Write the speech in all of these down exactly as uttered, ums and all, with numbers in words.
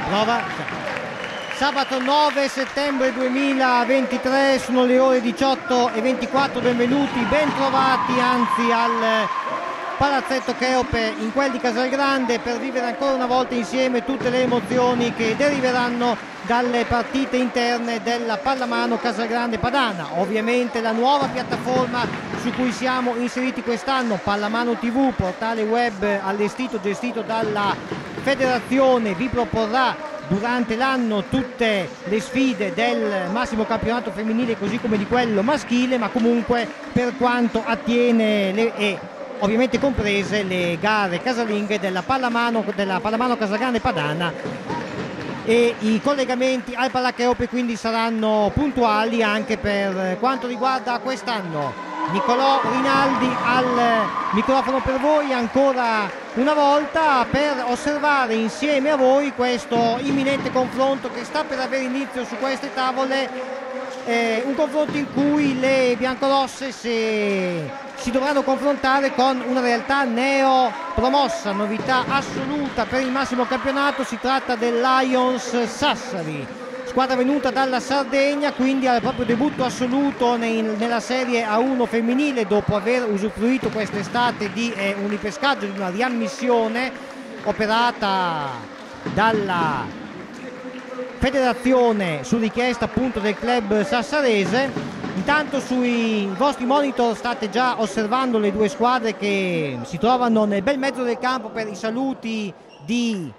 Prova. Sabato nove settembre duemilaventitré, sono le ore diciotto e ventiquattro, benvenuti, ben trovati anzi al Palazzetto Cheope in quel di Casalgrande per vivere ancora una volta insieme tutte le emozioni che deriveranno dalle partite interne della Pallamano Casalgrande Padana. Ovviamente la nuova piattaforma su cui siamo inseriti quest'anno, Pallamano tivù, portale web allestito, gestito dalla federazione, vi proporrà durante l'anno tutte le sfide del massimo campionato femminile così come di quello maschile, ma comunque per quanto attiene le, e ovviamente comprese le gare casalinghe della Pallamano, della Pallamano Casalgrande Padana, e i collegamenti al Palacheope quindi saranno puntuali anche per quanto riguarda quest'anno. Nicolò Rinaldi al microfono per voi ancora una volta per osservare insieme a voi questo imminente confronto che sta per avere inizio su queste tavole, eh, un confronto in cui le biancorosse si, si dovranno confrontare con una realtà neo promossa, novità assoluta per il massimo campionato. Si tratta del Lions Sassari, squadra venuta dalla Sardegna, quindi al proprio debutto assoluto nei, nella Serie A uno femminile dopo aver usufruito quest'estate di eh, un ripescaggio, di una riammissione operata dalla federazione su richiesta appunto del club sassarese. Intanto sui vostri monitor state già osservando le due squadre che si trovano nel bel mezzo del campo per i saluti di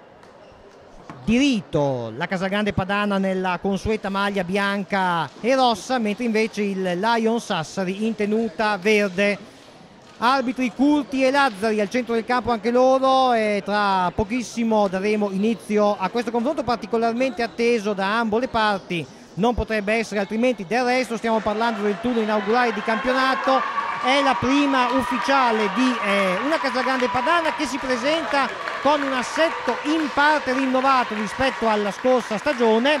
di rito, la Casalgrande Padana nella consueta maglia bianca e rossa, mentre invece il Lion Sassari in tenuta verde. Arbitri Curti e Lazzari al centro del campo anche loro, e tra pochissimo daremo inizio a questo confronto particolarmente atteso da ambo le parti. Non potrebbe essere altrimenti, del resto stiamo parlando del turno inaugurale di campionato. È la prima ufficiale di eh, una Casalgrande Padana che si presenta con un assetto in parte rinnovato rispetto alla scorsa stagione.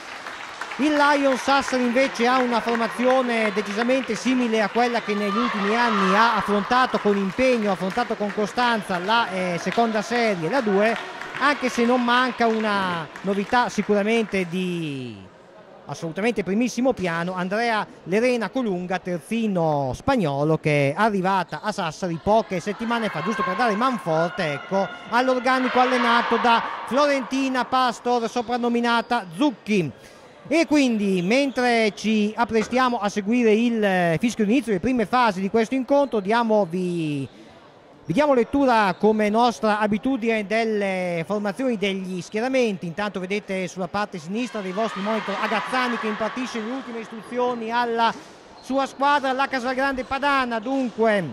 Il Lion Sassari invece ha una formazione decisamente simile a quella che negli ultimi anni ha affrontato con impegno, ha affrontato con costanza la eh, seconda serie, la due, anche se non manca una novità sicuramente di assolutamente primissimo piano: Andrea Lerena Colunga, terzino spagnolo, che è arrivata a Sassari poche settimane fa, giusto per dare manforte, ecco, all'organico allenato da Florentina Pastor, soprannominata Zucchi. E quindi mentre ci apprestiamo a seguire il fischio d'inizio delle prime fasi di questo incontro, diamovi Vi diamo lettura, come nostra abitudine, delle formazioni degli schieramenti. Intanto vedete sulla parte sinistra dei vostri monitor Agazzani che impartisce le ultime istruzioni alla sua squadra, la Casalgrande Padana. Dunque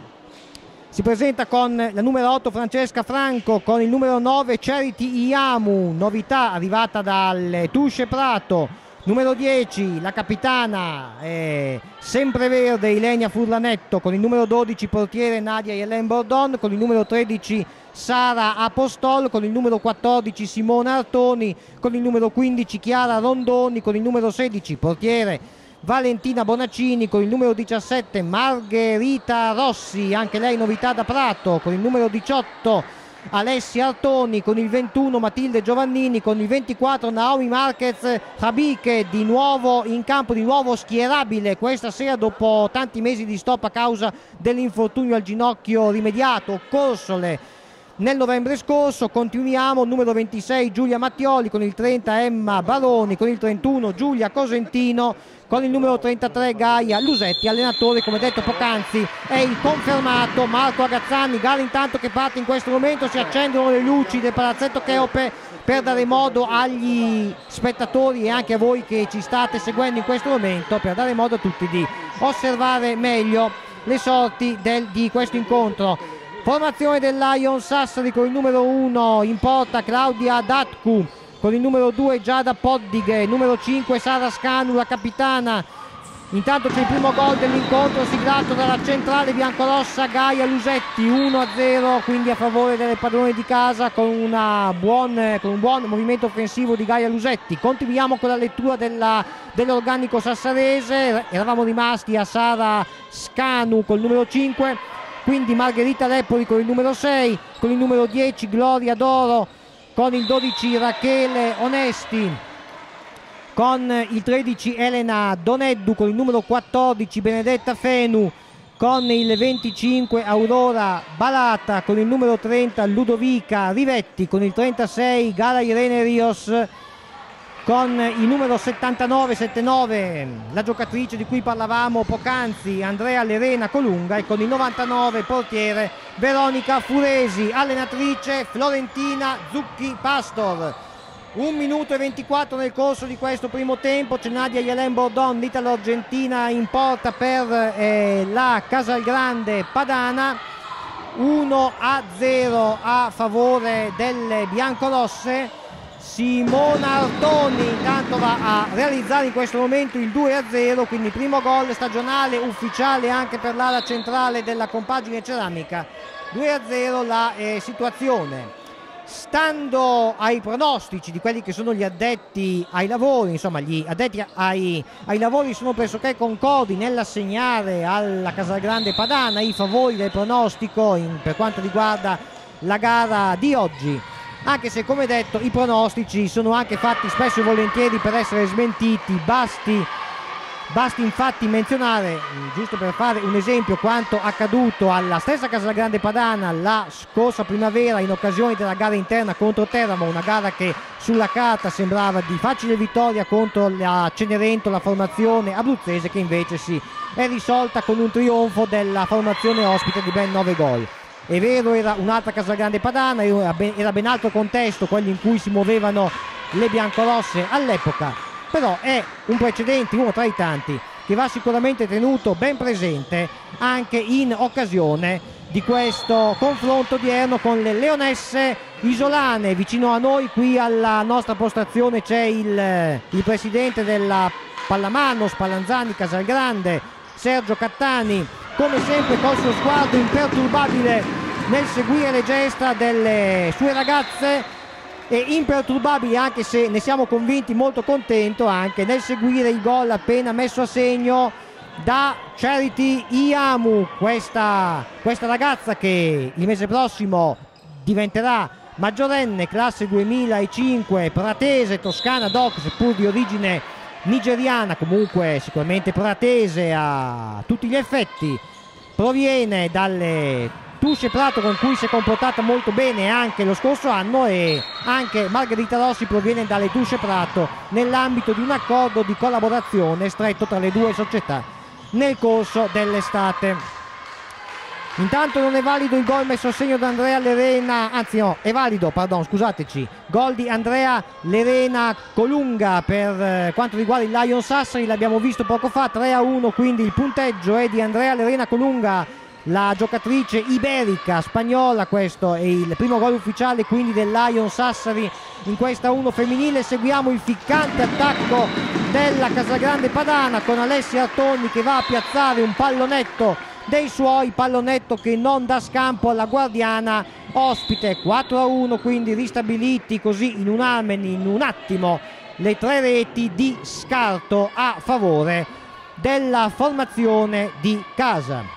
si presenta con la numero otto Francesca Franco, con il numero nove Charity Iamu, novità arrivata dal Tusce Prato. Numero dieci la capitana eh, sempreverde Ilenia Furlanetto, con il numero dodici portiere Nadia Yelen Bordon, con il numero tredici Sara Apostol, con il numero quattordici Simona Artoni, con il numero quindici Chiara Rondoni, con il numero sedici portiere Valentina Bonaccini, con il numero diciassette Margherita Rossi, anche lei novità da Prato, con il numero diciotto Alessia Artoni, con il ventuno Matilde Giovannini, con il ventiquattro Naomi Marquez Habike, di nuovo in campo, di nuovo schierabile questa sera dopo tanti mesi di stop a causa dell'infortunio al ginocchio rimediato occorsole nel novembre scorso. Continuiamo, numero ventisei Giulia Mattioli, con il trenta Emma Baroni, con il trentuno Giulia Cosentino, con il numero trentatré Gaia Lusetti. Allenatore, come detto poc'anzi, è il confermato Marco Agazzani. Gara intanto che parte in questo momento, si accendono le luci del Palazzetto Cheope per dare modo agli spettatori e anche a voi che ci state seguendo in questo momento, per dare modo a tutti di osservare meglio le sorti del, di questo incontro. Formazione del Lion Sassari, con il numero uno in porta Claudia Datcu, con il numero due Giada Poddighe, numero cinque Sara Scanu, la capitana. Intanto c'è il primo gol dell'incontro, siglato dalla centrale biancorossa Gaia Lusetti, uno a zero quindi a favore delle padrone di casa, con, una buon, con un buon movimento offensivo di Gaia Lusetti. Continuiamo con la lettura della, dell'organico sassarese. Eravamo rimasti a Sara Scanu col numero cinque, quindi Margherita Leppoli con il numero sei, con il numero dieci Gloria Doro con il dodici Rachele Onesti, con il tredici Elena Doneddu, con il numero quattordici Benedetta Fenu, con il venticinque Aurora Balata, con il numero trenta Ludovica Rivetti, con il trentasei Gara Irene Rios, con il numero settantanove settantanove la giocatrice di cui parlavamo poc'anzi, Andrea Lerena Colunga, e con il novantanove portiere Veronica Furesi, allenatrice Florentina Zucchi Pastor. Un minuto e ventiquattro nel corso di questo primo tempo, c'è Nadia Yelen Bordon, l'italo-argentina in porta per eh, la Casalgrande Padana. uno a zero a favore delle biancorosse. Simona Artoni intanto va a realizzare in questo momento il due a zero, quindi primo gol stagionale ufficiale anche per l'ala centrale della compagine ceramica. Due a zero la eh, situazione. Stando ai pronostici di quelli che sono gli addetti ai lavori, insomma gli addetti ai, ai lavori sono pressoché concordi nell'assegnare alla Casalgrande Padana i favori del pronostico in, per quanto riguarda la gara di oggi, anche se, come detto, i pronostici sono anche fatti spesso e volentieri per essere smentiti. Basti Basti infatti menzionare, giusto per fare un esempio, quanto accaduto alla stessa Casalgrande Padana la scorsa primavera in occasione della gara interna contro Teramo, una gara che sulla carta sembrava di facile vittoria contro la Cenerentola, la formazione abruzzese, che invece si è risolta con un trionfo della formazione ospite di ben nove gol. È vero, era un'altra Casalgrande Padana, era ben, era ben altro contesto quello in cui si muovevano le biancorosse all'epoca, però è un precedente, uno tra i tanti, che va sicuramente tenuto ben presente anche in occasione di questo confronto odierno con le leonesse isolane. Vicino a noi, qui alla nostra postazione, c'è il, il presidente della Pallamano Spallanzani Casalgrande, Sergio Cattani, come sempre col suo sguardo imperturbabile nel seguire le gesta delle sue ragazze, e imperturbabile, anche se ne siamo convinti, molto contento anche nel seguire il gol appena messo a segno da Charity Iamu, questa, questa ragazza che il mese prossimo diventerà maggiorenne, classe duemilacinque, pratese, toscana doc, seppur di origine nigeriana, comunque sicuramente pratese a tutti gli effetti. Proviene dalle Tusce Prato, con cui si è comportata molto bene anche lo scorso anno, e anche Margherita Rossi proviene dalle Tusce Prato nell'ambito di un accordo di collaborazione stretto tra le due società nel corso dell'estate. Intanto non è valido il gol messo a segno da Andrea Lerena, anzi no, è valido, pardon, scusateci, gol di Andrea Lerena Colunga per eh, quanto riguarda il Lion Sassari, l'abbiamo visto poco fa, tre a uno, quindi il punteggio è di Andrea Lerena Colunga, la giocatrice iberica spagnola. Questo è il primo gol ufficiale quindi del Lion Sassari in questa uno femminile. Seguiamo il ficcante attacco della Casalgrande Padana con Alessia Artoni che va a piazzare un pallonetto dei suoi, pallonetto che non dà scampo alla guardiana ospite. Quattro a uno, quindi ristabiliti così in un amen, in un attimo, le tre reti di scarto a favore della formazione di casa.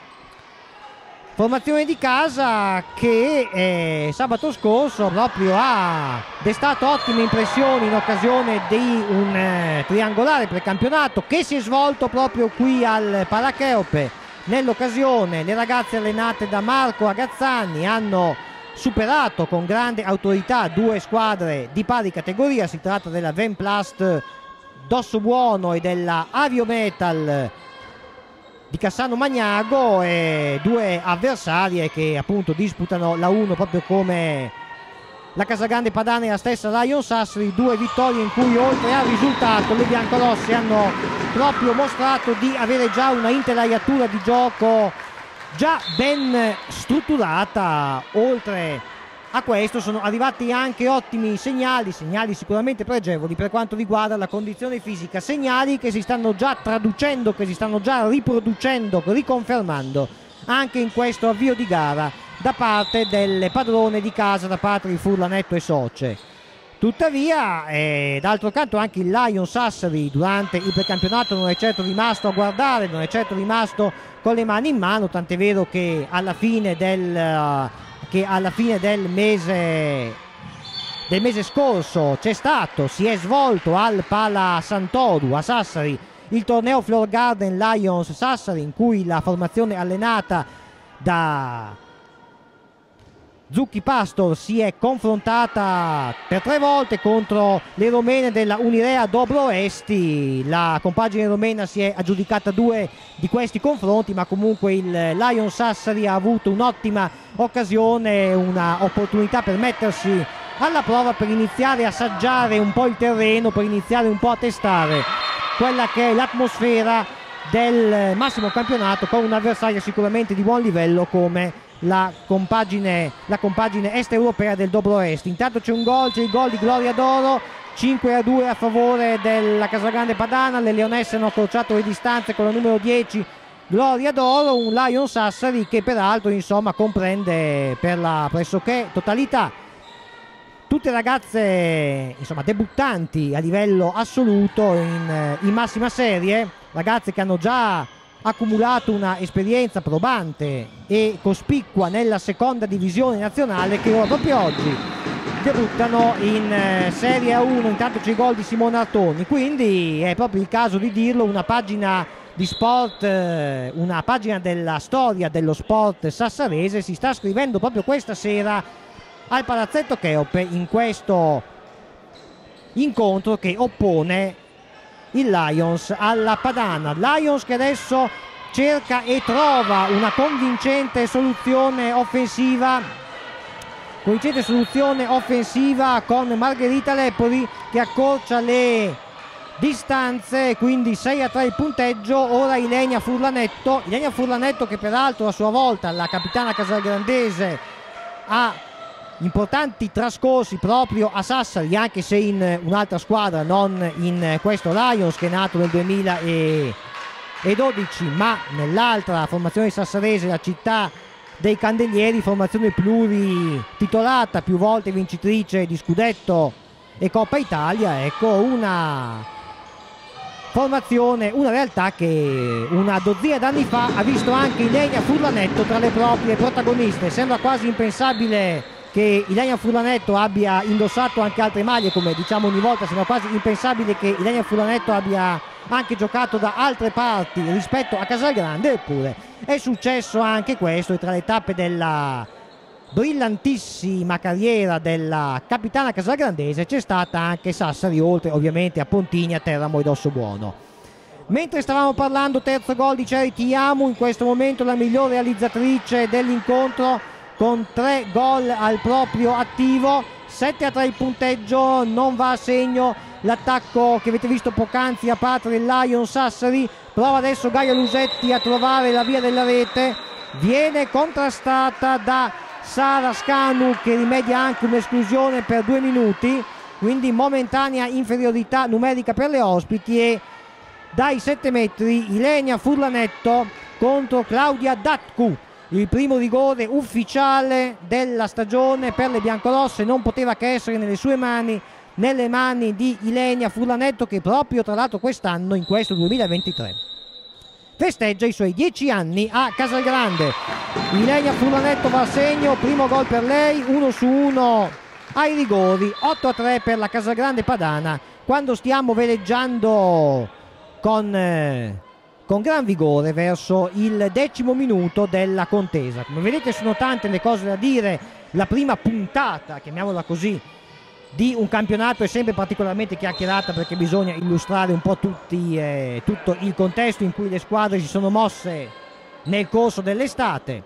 Formazione di casa che eh, sabato scorso proprio ha destato ottime impressioni in occasione di un eh, triangolare precampionato che si è svolto proprio qui al Paracheope. Nell'occasione le ragazze allenate da Marco Agazzani hanno superato con grande autorità due squadre di pari categoria. Si tratta della Venplast Dossobuono e della Aviometal di Cassano Magnago, e due avversarie che appunto disputano la uno proprio come la Casalgrande Padana e la stessa Lion Sassari. Due vittorie in cui, oltre al risultato, le biancorosse hanno proprio mostrato di avere già una intelaiatura di gioco già ben strutturata. Oltre a questo sono arrivati anche ottimi segnali, segnali sicuramente pregevoli per quanto riguarda la condizione fisica, segnali che si stanno già traducendo, che si stanno già riproducendo, riconfermando anche in questo avvio di gara da parte delle padrone di casa, da parte di Furlanetto e Soce. Tuttavia, eh, d'altro canto, anche il Lion Sassari durante il precampionato non è certo rimasto a guardare, non è certo rimasto con le mani in mano, tant'è vero che alla fine del... Uh, che alla fine del mese del mese scorso c'è stato, si è svolto al Pala Sant'Odu a Sassari il torneo Flower Garden Lions Sassari, in cui la formazione allenata da Zucchi Pastor si è confrontata per tre volte contro le romene della Unirea Dobro Esti. La compagine romena si è aggiudicata due di questi confronti, ma comunque il Lions Sassari ha avuto un'ottima occasione, una opportunità per mettersi alla prova, per iniziare a assaggiare un po' il terreno, per iniziare un po' a testare quella che è l'atmosfera del massimo campionato, con un avversario sicuramente di buon livello come la compagine, la compagine est europea del Dobro Est. Intanto c'è un gol, c'è il gol di Gloria d'Oro, cinque a due a favore della Casalgrande Padana. Le leonesse hanno accorciato le distanze con la numero dieci Gloria d'Oro, un Lions Sassari che peraltro insomma comprende per la pressoché totalità tutte ragazze insomma debuttanti a livello assoluto in, in massima serie, ragazze che hanno già accumulato una esperienza probante e cospicua nella seconda divisione nazionale, che proprio oggi debuttano in eh, Serie A uno. Intanto c'è il gol di Simone Artoni, quindi è proprio il caso di dirlo, una pagina di sport, eh, una pagina della storia dello sport sassarese si sta scrivendo proprio questa sera al Palazzetto Cheope, in questo incontro che oppone il Lions alla Padana. Lions che adesso cerca e trova una convincente soluzione offensiva convincente soluzione offensiva con Margherita Lepori che accorcia le distanze, quindi sei a tre il punteggio. Ora Ilenia Furlanetto Ilenia Furlanetto che peraltro a sua volta, la capitana casalgrandese, ha importanti trascorsi proprio a Sassari, anche se in un'altra squadra, non in questo Lions che è nato nel duemiladodici, ma nell'altra formazione sassarese, la Città dei Candelieri, formazione plurititolata, più volte vincitrice di Scudetto e Coppa Italia. Ecco, una formazione, una realtà che una dozzina d'anni fa ha visto anche Ilenia Furlanetto tra le proprie protagoniste. Sembra quasi impensabile che Ilenia Furlanetto abbia indossato anche altre maglie, come diciamo ogni volta, sembra quasi impensabile che Ilenia Furlanetto abbia anche giocato da altre parti rispetto a Casalgrande, eppure è successo anche questo. E tra le tappe della brillantissima carriera della capitana casalgrandese c'è stata anche Sassari, oltre ovviamente a Pontigna, Teramo ed Ossobuono. Mentre stavamo parlando, terzo gol di Charity Yamu, in questo momento la miglior realizzatrice dell'incontro, con tre gol al proprio attivo. Sette a tre il punteggio, non va a segno l'attacco che avete visto poc'anzi a parte del Lions Sassari. Prova adesso Gaia Lusetti a trovare la via della rete, viene contrastata da Sara Scanu, che rimedia anche un'esclusione per due minuti, quindi momentanea inferiorità numerica per le ospiti. E dai sette metri Ilenia Furlanetto contro Claudia Datku, il primo rigore ufficiale della stagione per le biancorosse. Non poteva che essere nelle sue mani, nelle mani di Ilenia Furlanetto, che proprio tra l'altro quest'anno, in questo duemilaventitré, festeggia i suoi dieci anni a Casalgrande. Ilenia Furlanetto va a segno, primo gol per lei, uno su uno ai rigori, otto a tre per la Casalgrande Padana, quando stiamo veleggiando con... Eh, con gran vigore verso il decimo minuto della contesa. Come vedete sono tante le cose da dire. La prima puntata, chiamiamola così, di un campionato è sempre particolarmente chiacchierata, perché bisogna illustrare un po' tutti, eh, tutto il contesto in cui le squadre si sono mosse nel corso dell'estate.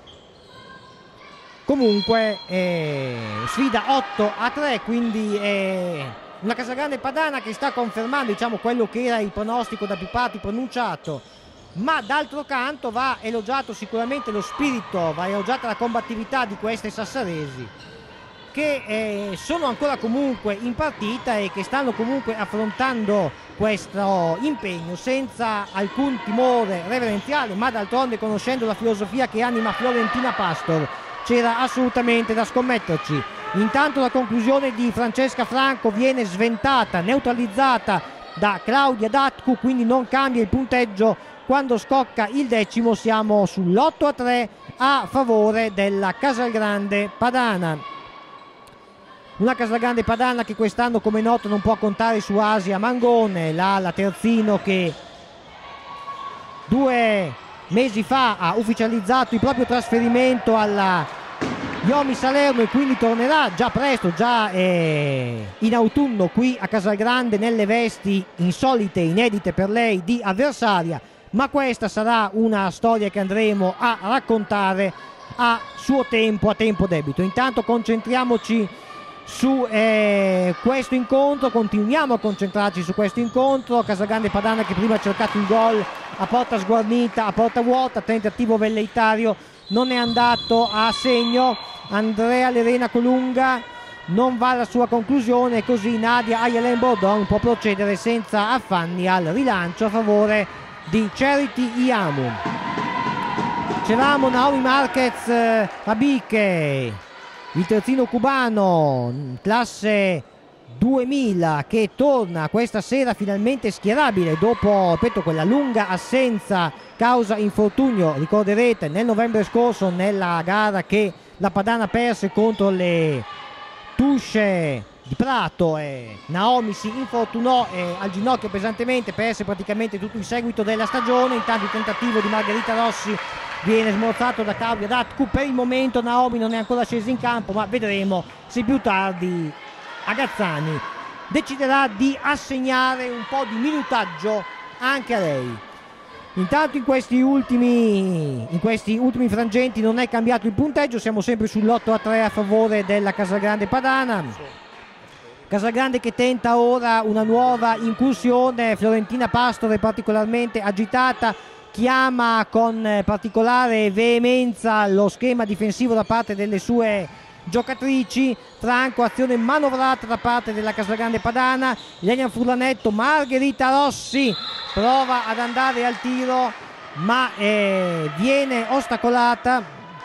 Comunque eh, sfida otto a tre, quindi eh, una Casalgrande Padana che sta confermando, diciamo, quello che era il pronostico da più parti pronunciato, ma d'altro canto va elogiato sicuramente lo spirito, va elogiata la combattività di queste sassaresi, che eh, sono ancora comunque in partita e che stanno comunque affrontando questo impegno senza alcun timore reverenziale, ma d'altronde, conoscendo la filosofia che anima Florentina Pastor, c'era assolutamente da scommetterci. Intanto la conclusione di Francesca Franco viene sventata, neutralizzata da Claudia Datku, quindi non cambia il punteggio. Quando scocca il decimo siamo sull'otto a tre a favore della Casalgrande Padana. Una Casalgrande Padana che quest'anno, come noto, non può contare su Asia Mangone, l'ala terzino che due mesi fa ha ufficializzato il proprio trasferimento alla Iomi Salerno e quindi tornerà già presto, già eh, in autunno qui a Casalgrande nelle vesti insolite, inedite per lei di avversaria, ma questa sarà una storia che andremo a raccontare a suo tempo, a tempo debito. Intanto concentriamoci su eh, questo incontro, continuiamo a concentrarci su questo incontro. Casalgrande Padana che prima ha cercato il gol a porta sguarnita, a porta vuota, tentativo velleitario non è andato a segno. Andrea Lerena Colunga non va alla sua conclusione e così Nadia Ayelen Bordon può procedere senza affanni al rilancio a favore di Charity Iamu. C'eravamo Naomi Marquez eh, Abiche, il terzino cubano, classe duemila, che torna questa sera finalmente schierabile dopo, ripeto, quella lunga assenza causa infortunio. Ricorderete nel novembre scorso nella gara che la Padana perse contro le Tusce di Prato, e Naomi si infortunò eh, al ginocchio pesantemente, perse praticamente tutto il seguito della stagione. Intanto il tentativo di Margherita Rossi viene smorzato da Claudia Datcu. Per il momento Naomi non è ancora scesa in campo, ma vedremo se più tardi Agazzani deciderà di assegnare un po' di minutaggio anche a lei. Intanto in questi ultimi in questi ultimi frangenti non è cambiato il punteggio, siamo sempre sull'otto a tre a favore della Casalgrande Padana. Casalgrande che tenta ora una nuova incursione. Florentina Pastore particolarmente agitata, chiama con particolare veemenza lo schema difensivo da parte delle sue giocatrici. Franco, azione manovrata da parte della Casalgrande Padana. Lilian Furlanetto, Margherita Rossi prova ad andare al tiro ma eh, viene ostacolata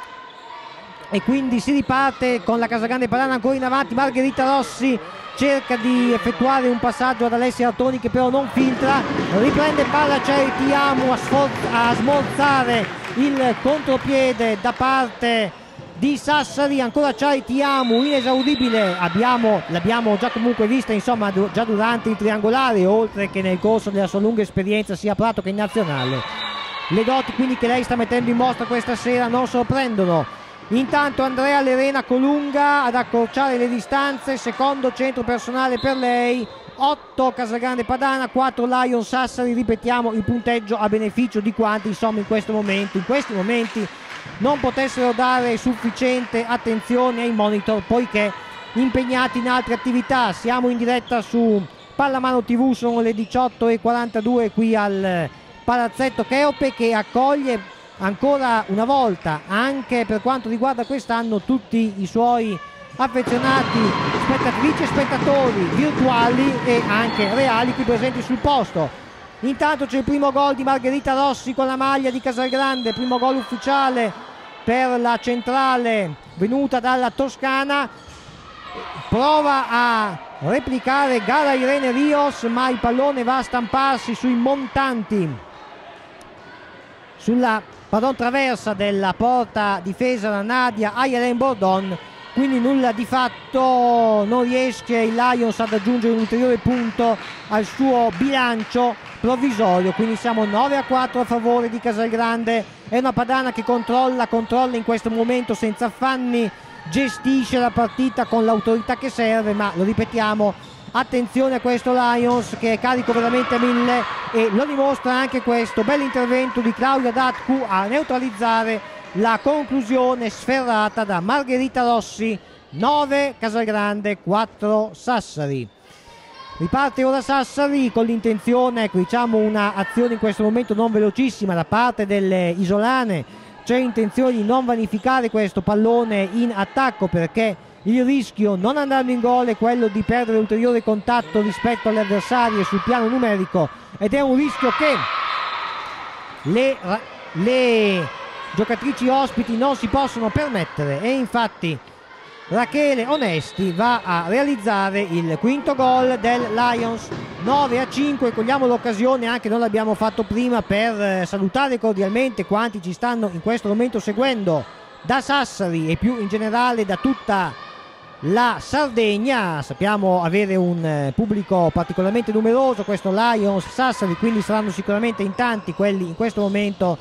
e quindi si riparte con la Casalgrande Padana ancora in avanti. Margherita Rossi cerca di effettuare un passaggio ad Alessia Artoni che però non filtra, riprende palla Charity Iamu a, a smorzare il contropiede da parte di Sassari. Ancora Charity Iamu inesaudibile, abbiamo, l'abbiamo già comunque vista insomma già durante il triangolare, oltre che nel corso della sua lunga esperienza sia a Prato che in nazionale. Le doti quindi che lei sta mettendo in mostra questa sera non sorprendono. Intanto Andrea Lerena Colunga ad accorciare le distanze, secondo centro personale per lei, otto Casalgrande Padana, quattro Lion Sassari. Ripetiamo il punteggio a beneficio di quanti insomma in questo momento, in questi momenti non potessero dare sufficiente attenzione ai monitor poiché impegnati in altre attività. Siamo in diretta su Pallamano tivù, sono le diciotto e quarantadue qui al Palazzetto Cheope, che accoglie ancora una volta, anche per quanto riguarda quest'anno, tutti i suoi affezionati spettatrici e spettatori virtuali e anche reali qui presenti sul posto. Intanto c'è il primo gol di Margherita Rossi con la maglia di Casalgrande, primo gol ufficiale per la centrale venuta dalla Toscana. Prova a replicare Gara Irene Rios, ma il pallone va a stamparsi sui montanti, sulla pardon, traversa della porta difesa da Nadia Ayelen Bordon, quindi nulla di fatto. Non riesce il Lions ad aggiungere un ulteriore punto al suo bilancio provvisorio, quindi siamo nove a quattro a favore di Casalgrande. È una Padana che controlla, controlla in questo momento senza affanni, gestisce la partita con l'autorità che serve, ma lo ripetiamo, attenzione a questo Lions che è carico veramente a mille, e lo dimostra anche questo bell'intervento di Claudia Datcu a neutralizzare la conclusione sferrata da Margherita Rossi. Nove Casalgrande, quattro Sassari. Riparte ora Sassari con l'intenzione, ecco, diciamo una azione in questo momento non velocissima da parte delle isolane. C'è intenzione di non vanificare questo pallone in attacco, perché il rischio, non andando in gol, è quello di perdere ulteriore contatto rispetto alle avversarie sul piano numerico, ed è un rischio che le, le giocatrici ospiti non si possono permettere, e infatti Rachele Onesti va a realizzare il quinto gol del Lions. Nove a cinque. Cogliamo l'occasione, anche non l'abbiamo fatto prima, per salutare cordialmente quanti ci stanno in questo momento seguendo da Sassari e più in generale da tutta la Sardegna. Sappiamo avere un eh, pubblico particolarmente numeroso questo Lions Sassari, quindi saranno sicuramente in tanti quelli in questo momento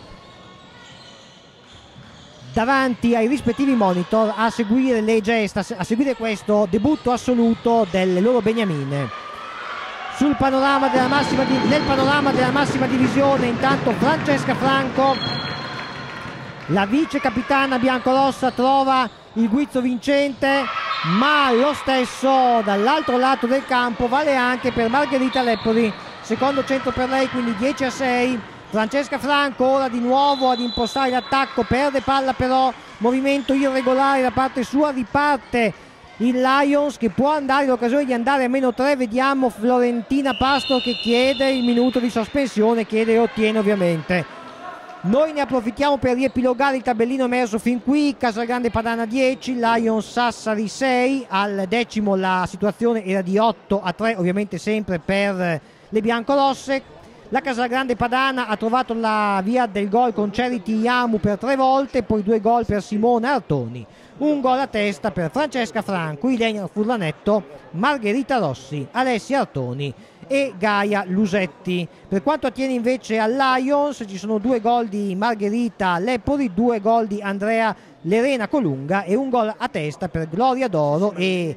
davanti ai rispettivi monitor a seguire le gesta, a seguire questo debutto assoluto delle loro beniamine. Sul panorama della massima di, nel panorama della massima divisione intanto Francesca Franco, la vice capitana biancorossa, trova il guizzo vincente, ma lo stesso dall'altro lato del campo vale anche per Margherita Leppoli, secondo centro per lei, quindi dieci a sei. Francesca Franco ora di nuovo ad impostare l'attacco, perde palla però, movimento irregolare da parte sua, riparte il Lions che può andare, l'occasione di andare a meno tre. Vediamo Florentina Pastor che chiede il minuto di sospensione, chiede e ottiene ovviamente. Noi ne approfittiamo per riepilogare il tabellino emerso fin qui: Casalgrande Padana dieci, Lions Sassari sei, al decimo la situazione era di otto a tre, ovviamente sempre per le biancorosse. La Casalgrande Padana ha trovato la via del gol con Charity Iamu per tre volte, poi due gol per Simona Artoni, un gol a testa per Francesca Franco, Ilenia Furlanetto, Margherita Rossi, Alessia Artoni e Gaia Lusetti. Per quanto attiene invece al Lions, ci sono due gol di Margherita Lepori, due gol di Andrea Lerena Colunga e un gol a testa per Gloria D'Oro e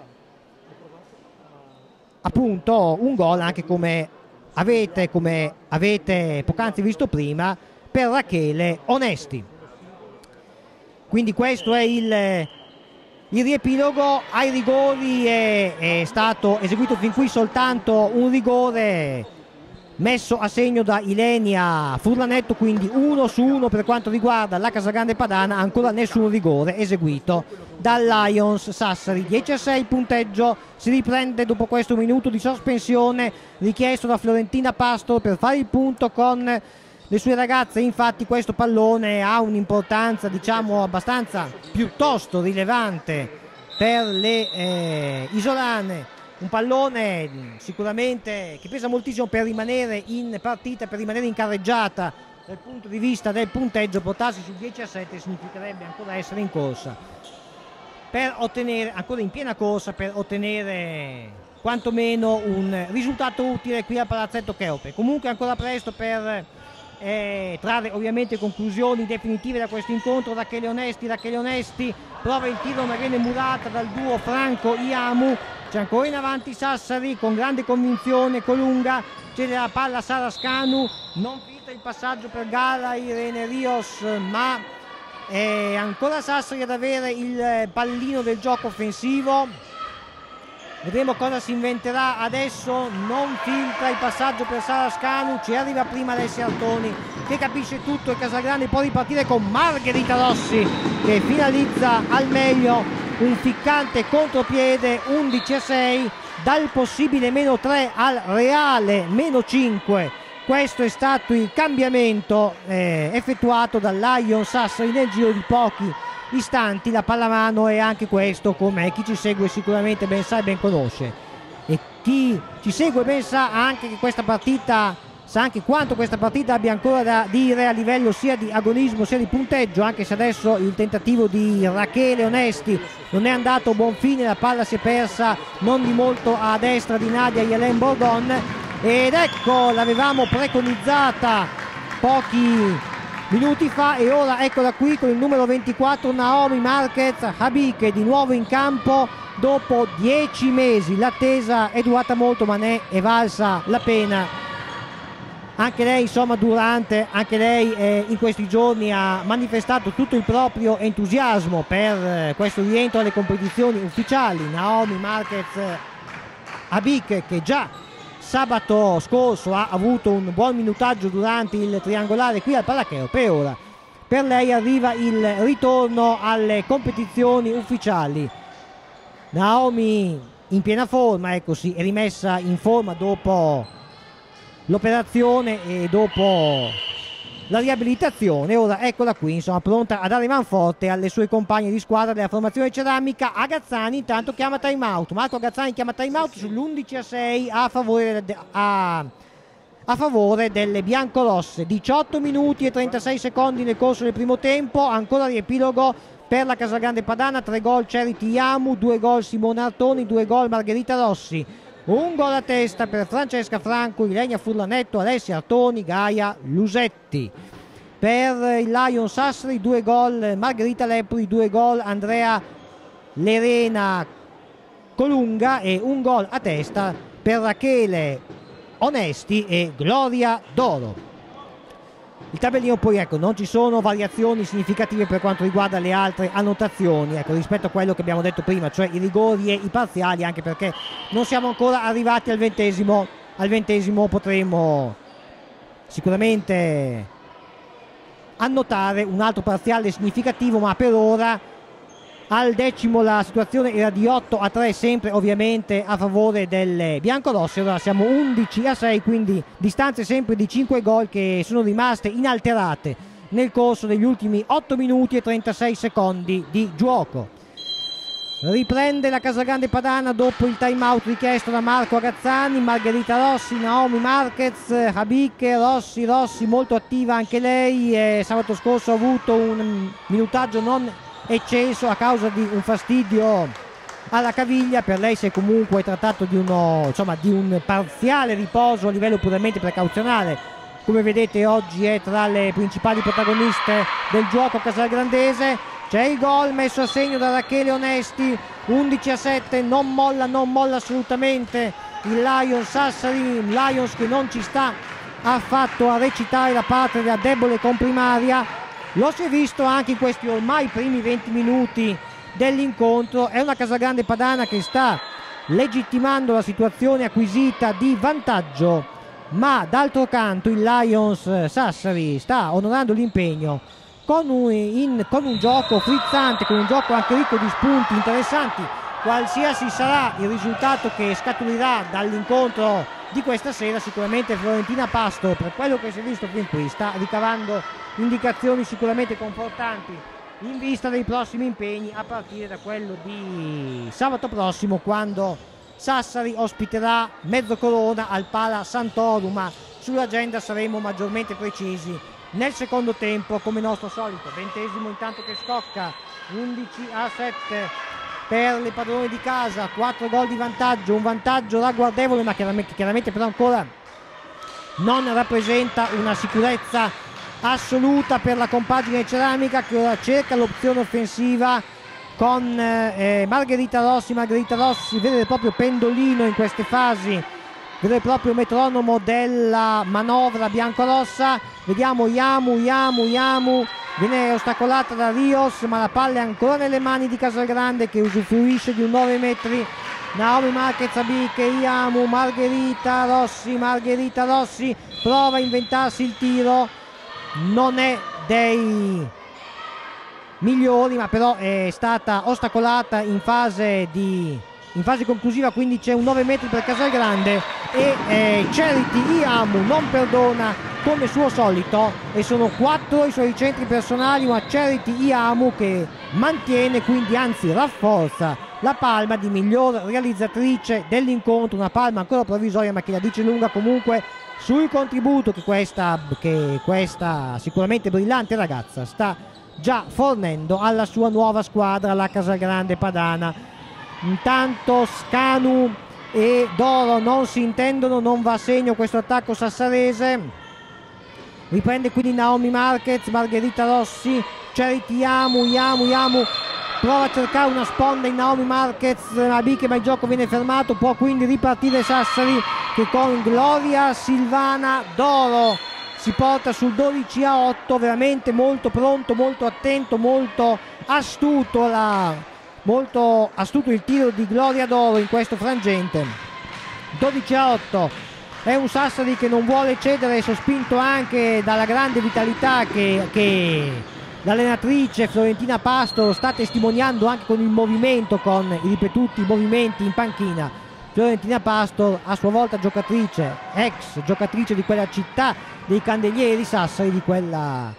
appunto un gol anche come avete, come avete poc'anzi visto prima, per Rachele Onesti. Quindi questo è il, il riepilogo. Ai rigori è, è stato eseguito fin qui soltanto un rigore messo a segno da Ilenia Furlanetto, quindi uno su uno per quanto riguarda la Casalgrande Padana, ancora nessun rigore eseguito dal Lions Sassari. dieci a sei il punteggio, si riprende dopo questo minuto di sospensione richiesto da Florentina Pastor per fare il punto con le sue ragazze. Infatti questo pallone ha un'importanza, diciamo, abbastanza piuttosto rilevante per le eh, isolane. Un pallone sicuramente che pesa moltissimo per rimanere in partita, per rimanere in carreggiata dal punto di vista del punteggio. Portarsi su dieci a sette significherebbe ancora essere in corsa, per ottenere, ancora in piena corsa, per ottenere quantomeno un risultato utile qui al Palazzetto Cheope. Comunque ancora presto per eh, trarre ovviamente conclusioni definitive da questo incontro. Rachele Onesti, Rachele Onesti prova il tiro, ma viene murata dal duo Franco-Iamu. C'è ancora in avanti Sassari con grande convinzione, Colunga cede la palla a Sara Scanu, non filtra il passaggio per Gala Irene Rios, ma è ancora Sassari ad avere il pallino del gioco offensivo. Vedremo cosa si inventerà adesso. Non filtra il passaggio per Sara Scanu, ci arriva prima Alessia Artoni che capisce tutto e Casalgrande può ripartire con Margherita Rossi che finalizza al meglio un ficcante contropiede. Undici a sei, dal possibile meno tre al reale meno cinque. Questo è stato il cambiamento eh, effettuato dal Lions Sassari nel giro di pochi istanti. La pallamano è anche questo, come chi ci segue sicuramente ben sa e ben conosce, e chi ci segue ben sa anche che questa partita, sa anche quanto questa partita abbia ancora da dire a livello sia di agonismo sia di punteggio, anche se adesso il tentativo di Rachele Onesti non è andato a buon fine, la palla si è persa non di molto a destra di Nadia Yelen Bordon, ed ecco l'avevamo preconizzata pochi minuti fa e ora eccola qui con il numero ventiquattro Naomi Marquez Habike di nuovo in campo dopo dieci mesi. L'attesa è durata molto ma ne è valsa la pena. Anche lei, insomma, durante, anche lei eh, in questi giorni ha manifestato tutto il proprio entusiasmo per eh, questo rientro alle competizioni ufficiali. Naomi Marquez Habike, che già sabato scorso ha avuto un buon minutaggio durante il triangolare qui al Palacheo, per ora per lei arriva il ritorno alle competizioni ufficiali. Naomi in piena forma, ecco, sì, è rimessa in forma dopo l'operazione e dopo la riabilitazione. Ora eccola qui, insomma, pronta a dare manforte alle sue compagne di squadra della formazione ceramica. Agazzani intanto chiama time out, Marco Agazzani chiama time out sull'undici a sei a favore, a, a favore delle biancorosse. Diciotto minuti e trentasei secondi nel corso del primo tempo, ancora riepilogo per la Casalgrande Padana, tre gol Charity Iamu, due gol Simone Artoni, due gol Margherita Rossi, un gol a testa per Francesca Franco, Ilenia Furlanetto, Alessia Artoni, Gaia Lusetti. Per il Lion Sassari due gol Margherita Lepri, due gol Andrea Lerena Colunga e un gol a testa per Rachele Onesti e Gloria Doro. Il tabellino poi, ecco, non ci sono variazioni significative per quanto riguarda le altre annotazioni, ecco, rispetto a quello che abbiamo detto prima, cioè i rigori e i parziali, anche perché non siamo ancora arrivati al ventesimo. Al ventesimo potremo sicuramente annotare un altro parziale significativo, ma per ora al decimo la situazione era di otto a tre, sempre ovviamente a favore delle biancorosse. Ora siamo undici a sei, quindi distanze sempre di cinque gol che sono rimaste inalterate nel corso degli ultimi otto minuti e trentasei secondi di gioco. Riprende la Casalgrande Padana dopo il time out richiesto da Marco Agazzani. Margherita Rossi, Naomi Marquez, Habicche, Rossi, Rossi molto attiva anche lei, e sabato scorso ha avuto un minutaggio non ecceso a causa di un fastidio alla caviglia. Per lei si è comunque trattato di uno, insomma, di un parziale riposo a livello puramente precauzionale. Come vedete oggi è tra le principali protagoniste del gioco casalgrandese. C'è il gol messo a segno da Rachele Onesti, undici a sette, non molla, non molla assolutamente il Lions Sassari, Lions che non ci sta affatto a recitare la patria debole comprimaria. Lo si è visto anche in questi ormai primi venti minuti dell'incontro. È una Casalgrande Padana che sta legittimando la situazione acquisita di vantaggio, ma d'altro canto il Lions Sassari sta onorando l'impegno con un, in, con un gioco frizzante, con un gioco anche ricco di spunti interessanti. Qualsiasi sarà il risultato che scaturirà dall'incontro di questa sera, sicuramente Florentina Pasto, per quello che si è visto fin qui, sta ricavando indicazioni sicuramente confortanti in vista dei prossimi impegni, a partire da quello di sabato prossimo, quando Sassari ospiterà Mezzocorona al Pala Santorum. Ma sull'agenda saremo maggiormente precisi nel secondo tempo, come nostro solito. Ventesimo intanto che scocca, undici a sette per le padrone di casa, quattro gol di vantaggio, un vantaggio ragguardevole, ma chiaramente, chiaramente però ancora non rappresenta una sicurezza assoluta per la compagine ceramica, che ora cerca l'opzione offensiva con eh, Margherita Rossi. Margherita Rossi, vero e proprio pendolino in queste fasi, vero e proprio metronomo della manovra biancorossa. Vediamo Iamu, Iamu, Iamu, viene ostacolata da Rios, ma la palla è ancora nelle mani di Casalgrande, che usufruisce di un nove metri. Naomi Marquez, Abicche, Iamu, Margherita Rossi, Margherita Rossi prova a inventarsi il tiro, non è dei migliori, ma però è stata ostacolata in fase di in fase conclusiva, quindi c'è un nove metri per Casalgrande e eh, Charity Iamu non perdona come suo solito, e sono quattro i suoi centri personali, ma Charity Iamu che mantiene, quindi anzi rafforza la palma di miglior realizzatrice dell'incontro, una palma ancora provvisoria ma che la dice lunga comunque sul contributo che questa, che questa sicuramente brillante ragazza sta già fornendo alla sua nuova squadra, la Casalgrande Padana. Intanto Scanu e Doro non si intendono, non va a segno questo attacco sassarese. Riprende quindi Naomi Marquez, Margherita Rossi, Charity Iamu, Iamu, Iamu prova a cercare una sponda in Naomi Marquez, Abicche, ma il gioco viene fermato. Può quindi ripartire Sassari, che con Gloria Silvana Doro si porta sul dodici a otto. Veramente molto pronto, molto attento, molto astuto la molto astuto il tiro di Gloria Doro in questo frangente. Dodici a otto. È un Sassari che non vuole cedere, sospinto anche dalla grande vitalità che, che l'allenatrice Florentina Pasto sta testimoniando anche con il movimento, con i ripetuti movimenti in panchina. Florentina Pasto, a sua volta giocatrice, ex giocatrice di quella città dei Candelieri Sassari, di quella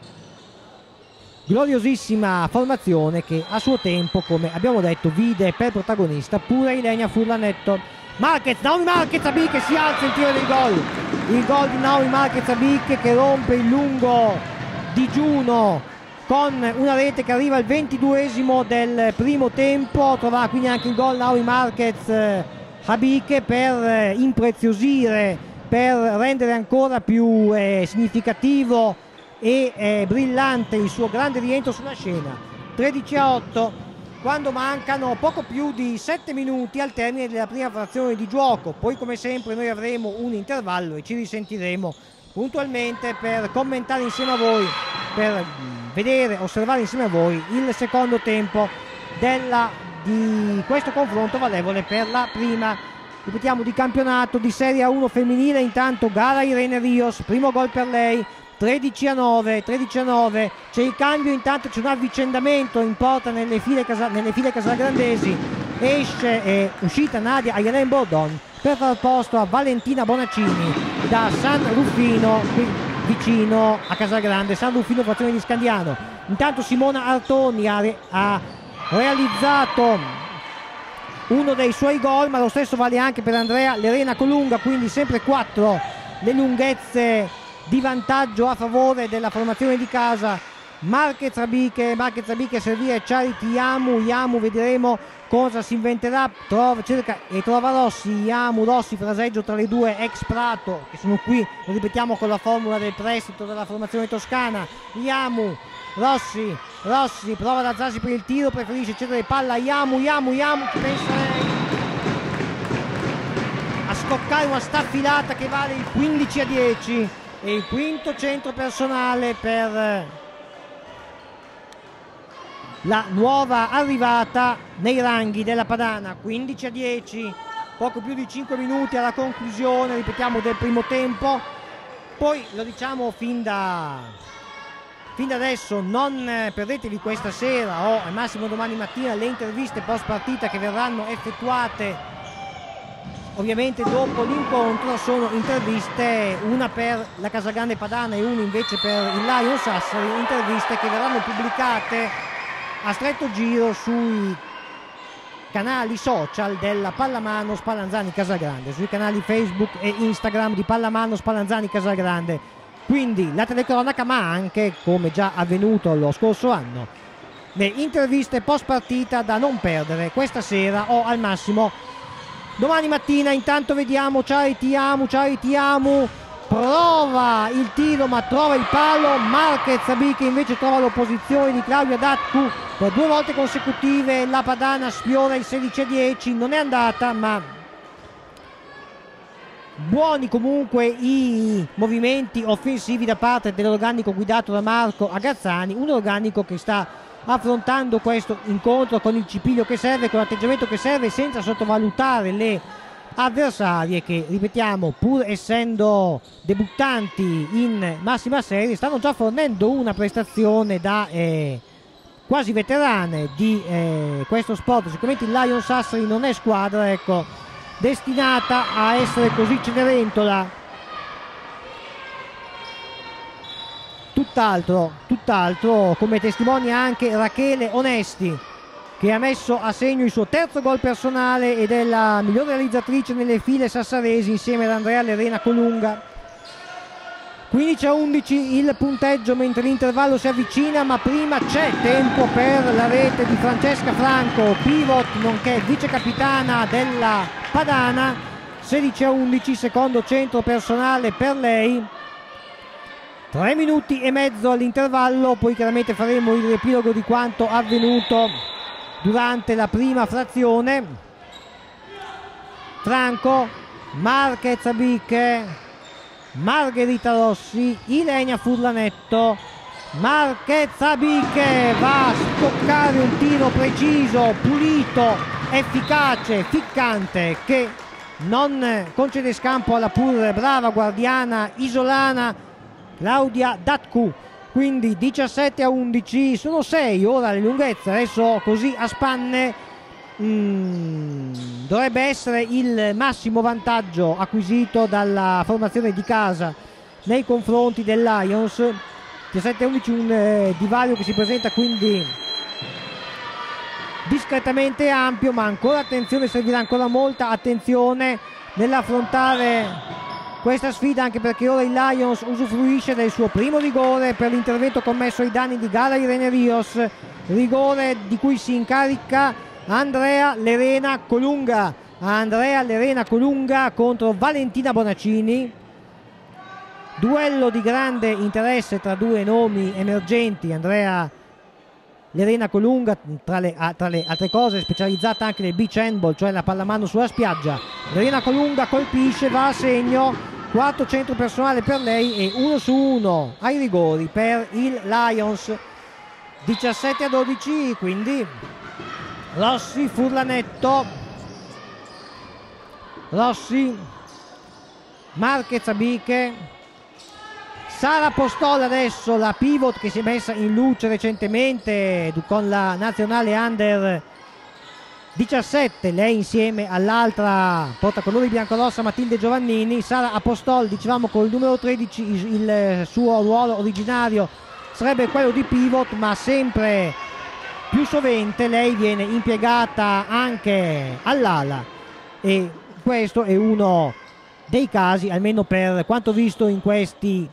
gloriosissima formazione che a suo tempo, come abbiamo detto, vide per protagonista pure Ilenia Furlanetto. Marquez, Naomi Marquez, Abicche, si alza il tiro del gol, il gol di Naomi Marquez Abicche che rompe il lungo digiuno con una rete che arriva al ventiduesimo del primo tempo. Trova quindi anche il gol Lauri Marquez eh, Habike per eh, impreziosire, per rendere ancora più eh, significativo e eh, brillante il suo grande rientro sulla scena. tredici a otto, quando mancano poco più di sette minuti al termine della prima frazione di gioco. Poi come sempre noi avremo un intervallo e ci risentiremo puntualmente per commentare insieme a voi, per vedere, osservare insieme a voi il secondo tempo della, di questo confronto valevole per la prima, ripetiamo, di campionato di Serie A uno femminile. Intanto gara Irene Rios, primo gol per lei, tredici a nove, tredici a nove, c'è il cambio, intanto c'è un avvicendamento in porta nelle file, casa, nelle file casalgrandesi, esce e uscita Nadia Ayelen Bordon per far posto a Valentina Bonaccini da San Ruffino, qui vicino a Casalgrande, San Ruffino frazione di Scandiano. Intanto Simona Artoni ha, re, ha realizzato uno dei suoi gol, ma lo stesso vale anche per Andrea Lerena Colunga, quindi sempre quattro le lunghezze di vantaggio a favore della formazione di casa. Marquez Habike, Marquez Habike a servire Charity Yamu, Yamu vedremo cosa si inventerà, trova, cerca e trova Rossi, Yamu, Rossi, fraseggio tra le due ex Prato che sono qui, lo ripetiamo, con la formula del prestito della formazione toscana. Yamu, Rossi, Rossi prova ad alzarsi per il tiro, preferisce cedere palla, Yamu, Yamu, Yamu, che pensa lei a scoccare una staffilata che vale il quindici a dieci e il quinto centro personale per la nuova arrivata nei ranghi della Padana. Quindici a dieci, poco più di cinque minuti alla conclusione, ripetiamo, del primo tempo. Poi lo diciamo fin da, fin da adesso, non perdetevi questa sera o al massimo domani mattina le interviste post partita che verranno effettuate ovviamente dopo l'incontro. Sono interviste, una per la Casalgrande Padana e una invece per il Lion Sassari, interviste che verranno pubblicate a stretto giro sui canali social della Pallamano Spallanzani Casalgrande, sui canali Facebook e Instagram di Pallamano Spallanzani Casalgrande. Quindi la telecronaca, ma anche, come già avvenuto lo scorso anno, le interviste post partita da non perdere questa sera o al massimo domani mattina. Intanto vediamo Charity Yamu, Charity Yamu prova il tiro ma trova il palo. Marquez Habike invece trova l'opposizione di Claudia Datku. Per due volte consecutive la Padana sfiora il sedici a dieci, non è andata, ma buoni comunque i movimenti offensivi da parte dell'organico guidato da Marco Agazzani, un organico che sta affrontando questo incontro con il cipiglio che serve, con l'atteggiamento che serve, senza sottovalutare le avversarie che, ripetiamo, pur essendo debuttanti in massima serie, stanno già fornendo una prestazione da eh, quasi veterane di eh, questo sport. Sicuramente il Lion Sassari non è squadra, ecco, destinata a essere così cenerentola. Tutt'altro, tutt'altro, come testimonia anche Rachele Onesti, che ha messo a segno il suo terzo gol personale ed è la miglior realizzatrice nelle file sassaresi insieme ad Andrea Lerena Colunga. quindici a undici il punteggio mentre l'intervallo si avvicina, ma prima c'è tempo per la rete di Francesca Franco, pivot nonché vice capitana della Padana. Sedici a undici, secondo centro personale per lei. Tre minuti e mezzo all'intervallo, poi chiaramente faremo il riepilogo di quanto avvenuto durante la prima frazione. Franco, Marquez Habike, Margherita Rossi, Ilenia Furlanetto. Marquez Habike va a scoccare un tiro preciso, pulito, efficace, ficcante, che non concede scampo alla pur brava guardiana isolana Claudia Datku. Quindi diciassette a undici, sono sei ora le lunghezze, adesso così a spanne mm, dovrebbe essere il massimo vantaggio acquisito dalla formazione di casa nei confronti del Lions. diciassette a undici, un eh, divario che si presenta quindi discretamente ampio, ma ancora attenzione, servirà ancora molta attenzione nell'affrontare questa sfida, anche perché ora il Lions usufruisce del suo primo rigore per l'intervento commesso ai danni di Gala Irene Rios, rigore di cui si incarica Andrea Lerena Colunga. Andrea Lerena Colunga contro Valentina Bonaccini, duello di grande interesse tra due nomi emergenti. Andrea Lerena Colunga, tra le, tra le altre cose, specializzata anche nel beach handball, cioè la pallamano sulla spiaggia. Lerena Colunga colpisce, va a segno, quarto centro personale per lei e uno su uno ai rigori per il Lions. Diciassette a dodici, quindi Rossi, Furlanetto, Rossi, Marquez, Abiche, Sara Postol adesso, la pivot che si è messa in luce recentemente con la nazionale under diciassette, lei insieme all'altra portacolori biancorossa Matilde Giovannini. Sara Apostol, dicevamo, con il numero tredici, il suo ruolo originario sarebbe quello di pivot, ma sempre più sovente lei viene impiegata anche all'ala, e questo è uno dei casi, almeno per quanto visto in questi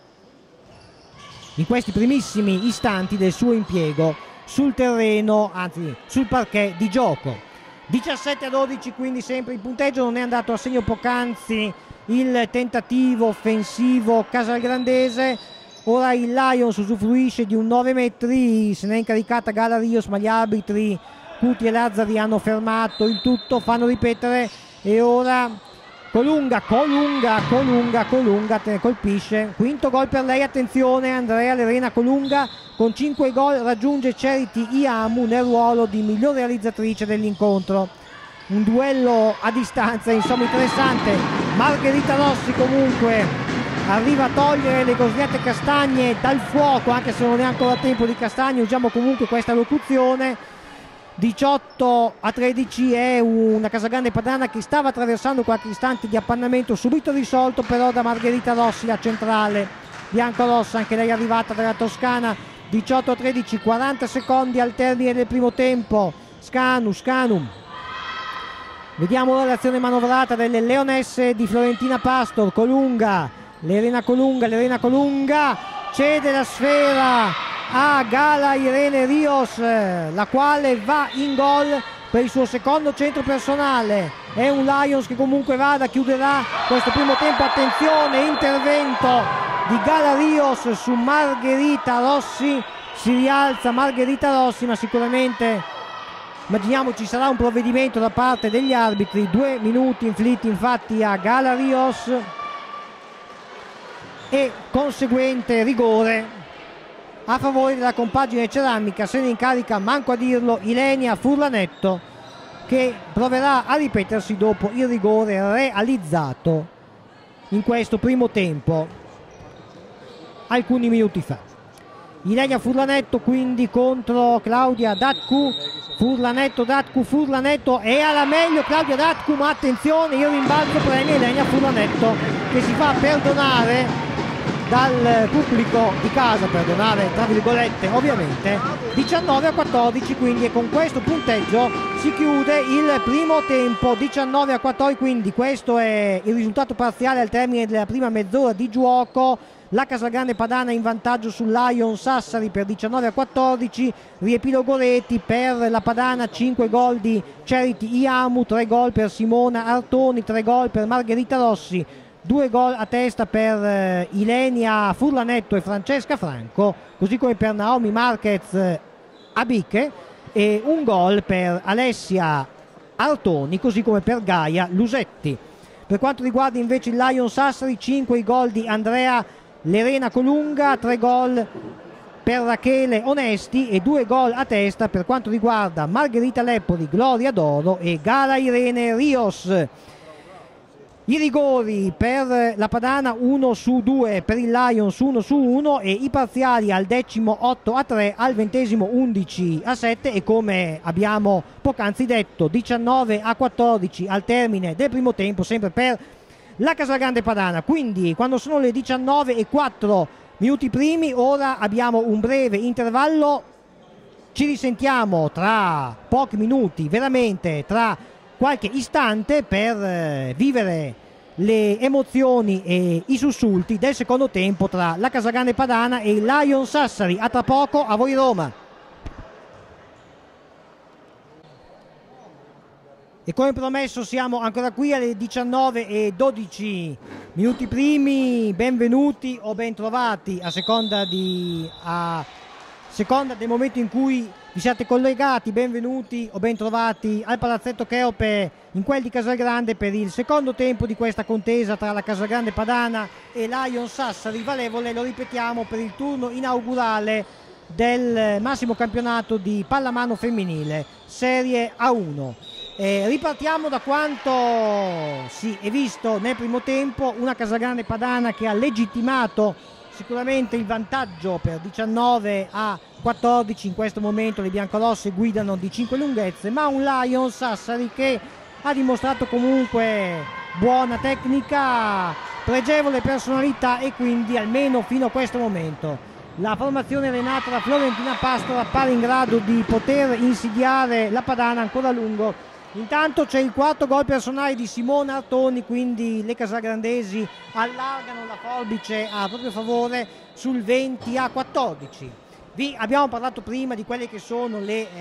in questi primissimi istanti del suo impiego sul terreno, anzi sul parquet di gioco. Diciassette a dodici, quindi sempre il punteggio. Non è andato a segno poc'anzi il tentativo offensivo casalgrandese. Ora il Lions usufruisce di un nove metri, se ne è incaricata Gala Rios, ma gli arbitri Cuti e Lazzari hanno fermato il tutto, fanno ripetere, e ora Colunga, Colunga, Colunga, Colunga colpisce, quinto gol per lei. Attenzione, Andrea Lerena Colunga con cinque gol raggiunge Charity Iamu nel ruolo di miglior realizzatrice dell'incontro. Un duello a distanza, insomma, interessante. Margherita Rossi comunque arriva a togliere le gosgnette castagne dal fuoco, anche se non è ancora tempo di castagne, usiamo comunque questa locuzione. Diciotto a tredici è una Casagrande Padana che stava attraversando qualche istante di appannamento, subito risolto però da Margherita Rossi, la centrale biancorossa, anche lei arrivata dalla Toscana. Diciotto a tredici, quaranta secondi al termine del primo tempo. Scanu, Scanu. Vediamo ora l'azione manovrata delle Leonesse di Florentina Pastor. Colunga, Lerena Colunga, Lerena Colunga cede la sfera a Gala Irene Rios, la quale va in gol per il suo secondo centro personale. È un Lions che comunque vada, chiuderà questo primo tempo. Attenzione, intervento di Gala Rios su Margherita Rossi, si rialza Margherita Rossi, ma sicuramente immaginiamo ci sarà un provvedimento da parte degli arbitri. Due minuti inflitti infatti a Gala Rios e conseguente rigore a favore della compagine ceramica. Se ne incarica, manco a dirlo, Ilenia Furlanetto, che proverà a ripetersi dopo il rigore realizzato in questo primo tempo alcuni minuti fa. Ilenia Furlanetto quindi contro Claudia Datcu. Furlanetto, Datcu, Furlanetto è alla meglio Claudia Datcu, ma attenzione, il rimbalzo premia Ilenia Furlanetto, che si fa perdonare dal pubblico di casa, perdonare tra virgolette ovviamente. Diciannove a quattordici quindi, e con questo punteggio si chiude il primo tempo. Diciannove a quattordici, quindi questo è il risultato parziale al termine della prima mezz'ora di gioco. La Casagrande Padana in vantaggio sul Lion Sassari per diciannove a quattordici. Riepilogo reti per la Padana: cinque gol di Charity Iamu, tre gol per Simona Artoni, tre gol per Margherita Rossi, due gol a testa per eh, Ilenia Furlanetto e Francesca Franco, così come per Naomi Marquez Abiche, e un gol per Alessia Artoni, così come per Gaia Lusetti. Per quanto riguarda invece il Lion Sassari, cinque i gol di Andrea Lerena Colunga, tre gol per Rachele Onesti e due gol a testa per quanto riguarda Margherita Leppoli, Gloria Doro e Gala Irene Rios. I rigori per la Padana uno su due, per il Lions uno su uno, e i parziali al decimo otto a tre, al ventesimo undici a sette, e come abbiamo poc'anzi detto diciannove a quattordici al termine del primo tempo, sempre per la Casagrande Padana. Quindi quando sono le diciannove e quattro minuti primi, ora abbiamo un breve intervallo, ci risentiamo tra pochi minuti, veramente tra qualche istante, per eh, vivere le emozioni e i sussulti del secondo tempo tra la Casagrande Padana e il Lion Sassari. A tra poco, a voi Roma. E come promesso siamo ancora qui alle diciannove e dodici minuti primi. Benvenuti o bentrovati a seconda, di, a seconda del momento in cui vi siate collegati. Benvenuti o bentrovati al Palazzetto Cheope in quel di Casalgrande per il secondo tempo di questa contesa tra la Casagrande Padana e Lion Sassari, valevole, lo ripetiamo, per il turno inaugurale del massimo campionato di pallamano femminile Serie A uno. Eh, ripartiamo da quanto si è visto nel primo tempo, una Casagrande Padana che ha legittimato sicuramente il vantaggio per diciannove a quattordici. In questo momento le biancorosse guidano di cinque lunghezze, ma un Lion Sassari che ha dimostrato comunque buona tecnica, pregevole personalità e quindi almeno fino a questo momento la formazione allenata da Florentina Pastora pare in grado di poter insidiare la Padana ancora a lungo. Intanto c'è il quarto gol personale di Simona Artoni, quindi le casagrandesi allargano la forbice a proprio favore sul venti a quattordici. Vi abbiamo parlato prima di quelle che sono le eh,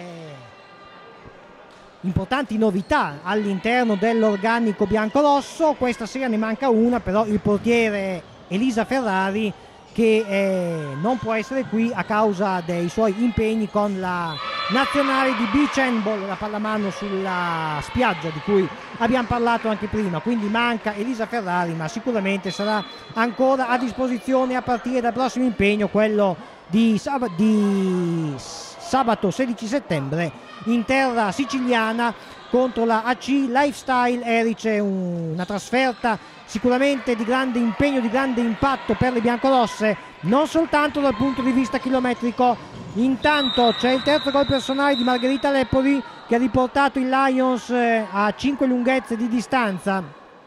importanti novità all'interno dell'organico biancorosso. Questa sera ne manca una, però il portiere Elisa Ferrari che eh, non può essere qui a causa dei suoi impegni con la nazionale di beach handball, la pallamano sulla spiaggia di cui abbiamo parlato anche prima, quindi manca Elisa Ferrari, ma sicuramente sarà ancora a disposizione a partire dal prossimo impegno, quello di, sab di sabato sedici settembre in terra siciliana contro la A C Lifestyle Erice, una trasferta sicuramente di grande impegno, di grande impatto per le biancorosse, non soltanto dal punto di vista chilometrico. Intanto c'è il terzo gol personale di Margherita Lepori che ha riportato il Lions a cinque lunghezze di distanza.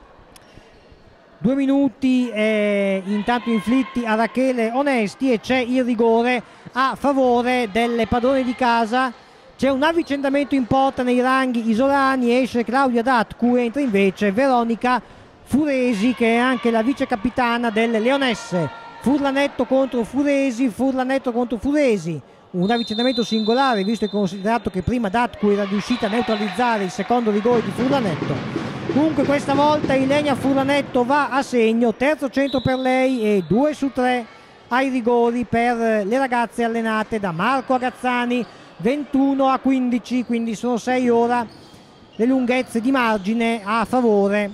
Due minuti eh, intanto inflitti a Rachele Onesti e c'è il rigore a favore delle padrone di casa. C'è un avvicendamento in porta nei ranghi isolani, esce Claudia Datcu, entra invece Veronica Furesi che è anche la vice capitana delle Leonesse. Furlanetto contro Furesi, Furlanetto contro Furesi, un avvicendamento singolare visto e considerato che prima Datcu era riuscita a neutralizzare il secondo rigore di Furlanetto. Comunque questa volta Ilenia Furlanetto va a segno, terzo centro per lei e due su tre ai rigori per le ragazze allenate da Marco Agazzani. Ventuno a quindici, quindi sono sei ora le lunghezze di margine a favore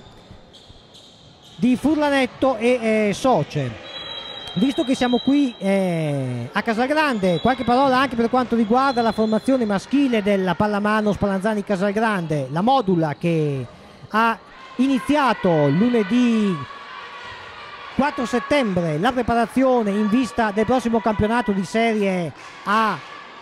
di Furlanetto e eh, Soce. Visto che siamo qui eh, a Casalgrande, qualche parola anche per quanto riguarda la formazione maschile della pallamano Spallanzani Casalgrande, la modula che ha iniziato lunedì quattro settembre la preparazione in vista del prossimo campionato di Serie A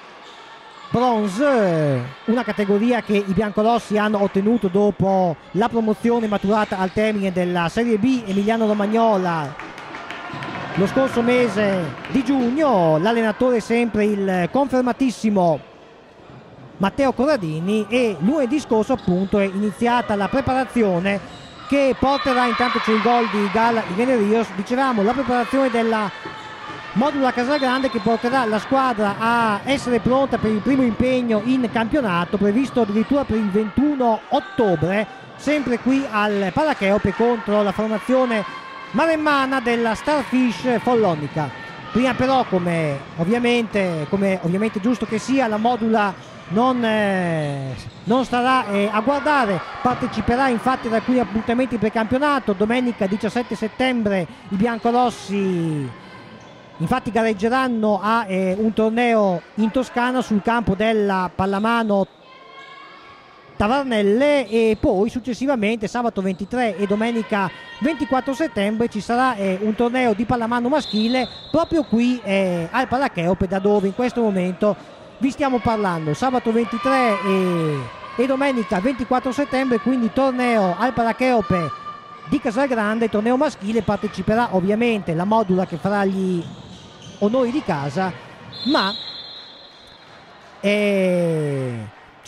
Bronze, una categoria che i biancorossi hanno ottenuto dopo la promozione maturata al termine della Serie B Emiliano Romagnola lo scorso mese di giugno. L'allenatore è sempre il confermatissimo Matteo Corradini e lunedì scorso appunto è iniziata la preparazione che porterà, intanto c'è il gol di Gala Irene Rios, dicevamo la preparazione della modula Casalgrande che porterà la squadra a essere pronta per il primo impegno in campionato, previsto addirittura per il ventuno ottobre, sempre qui al Palacheope contro la formazione maremmana della Starfish Follonica. Prima però, come ovviamente, come ovviamente giusto che sia, la modula non, eh, non starà eh, a guardare, parteciperà infatti ad alcuni appuntamenti per campionato. Domenica diciassette settembre i biancorossi infatti gareggeranno a eh, un torneo in Toscana sul campo della pallamano Tavarnelle e poi successivamente sabato ventitré e domenica ventiquattro settembre ci sarà eh, un torneo di pallamano maschile proprio qui eh, al Palacheope, da dove in questo momento vi stiamo parlando. Sabato ventitré e, e domenica ventiquattro settembre, quindi torneo al Palacheope di Casalgrande, torneo maschile. Parteciperà ovviamente la modula che farà gli onori di casa, ma eh,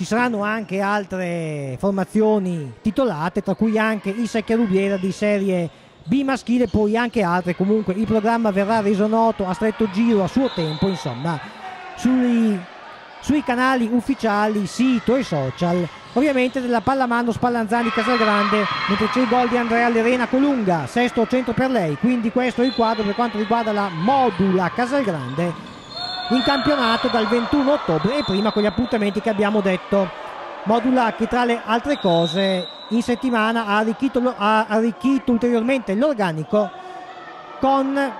ci saranno anche altre formazioni titolate, tra cui anche il Secchiarubiera di serie B maschile, poi anche altre. Comunque il programma verrà reso noto a stretto giro a suo tempo, insomma, sui, sui canali ufficiali, sito e social, ovviamente della Pallamano Spallanzani Casalgrande, mentre c'è il gol di Andrea Lerena Colunga, sesto centro per lei. Quindi questo è il quadro per quanto riguarda la Modula Casalgrande in campionato dal ventuno ottobre, e prima con gli appuntamenti che abbiamo detto. Modula che tra le altre cose in settimana ha arricchito, ha arricchito ulteriormente l'organico con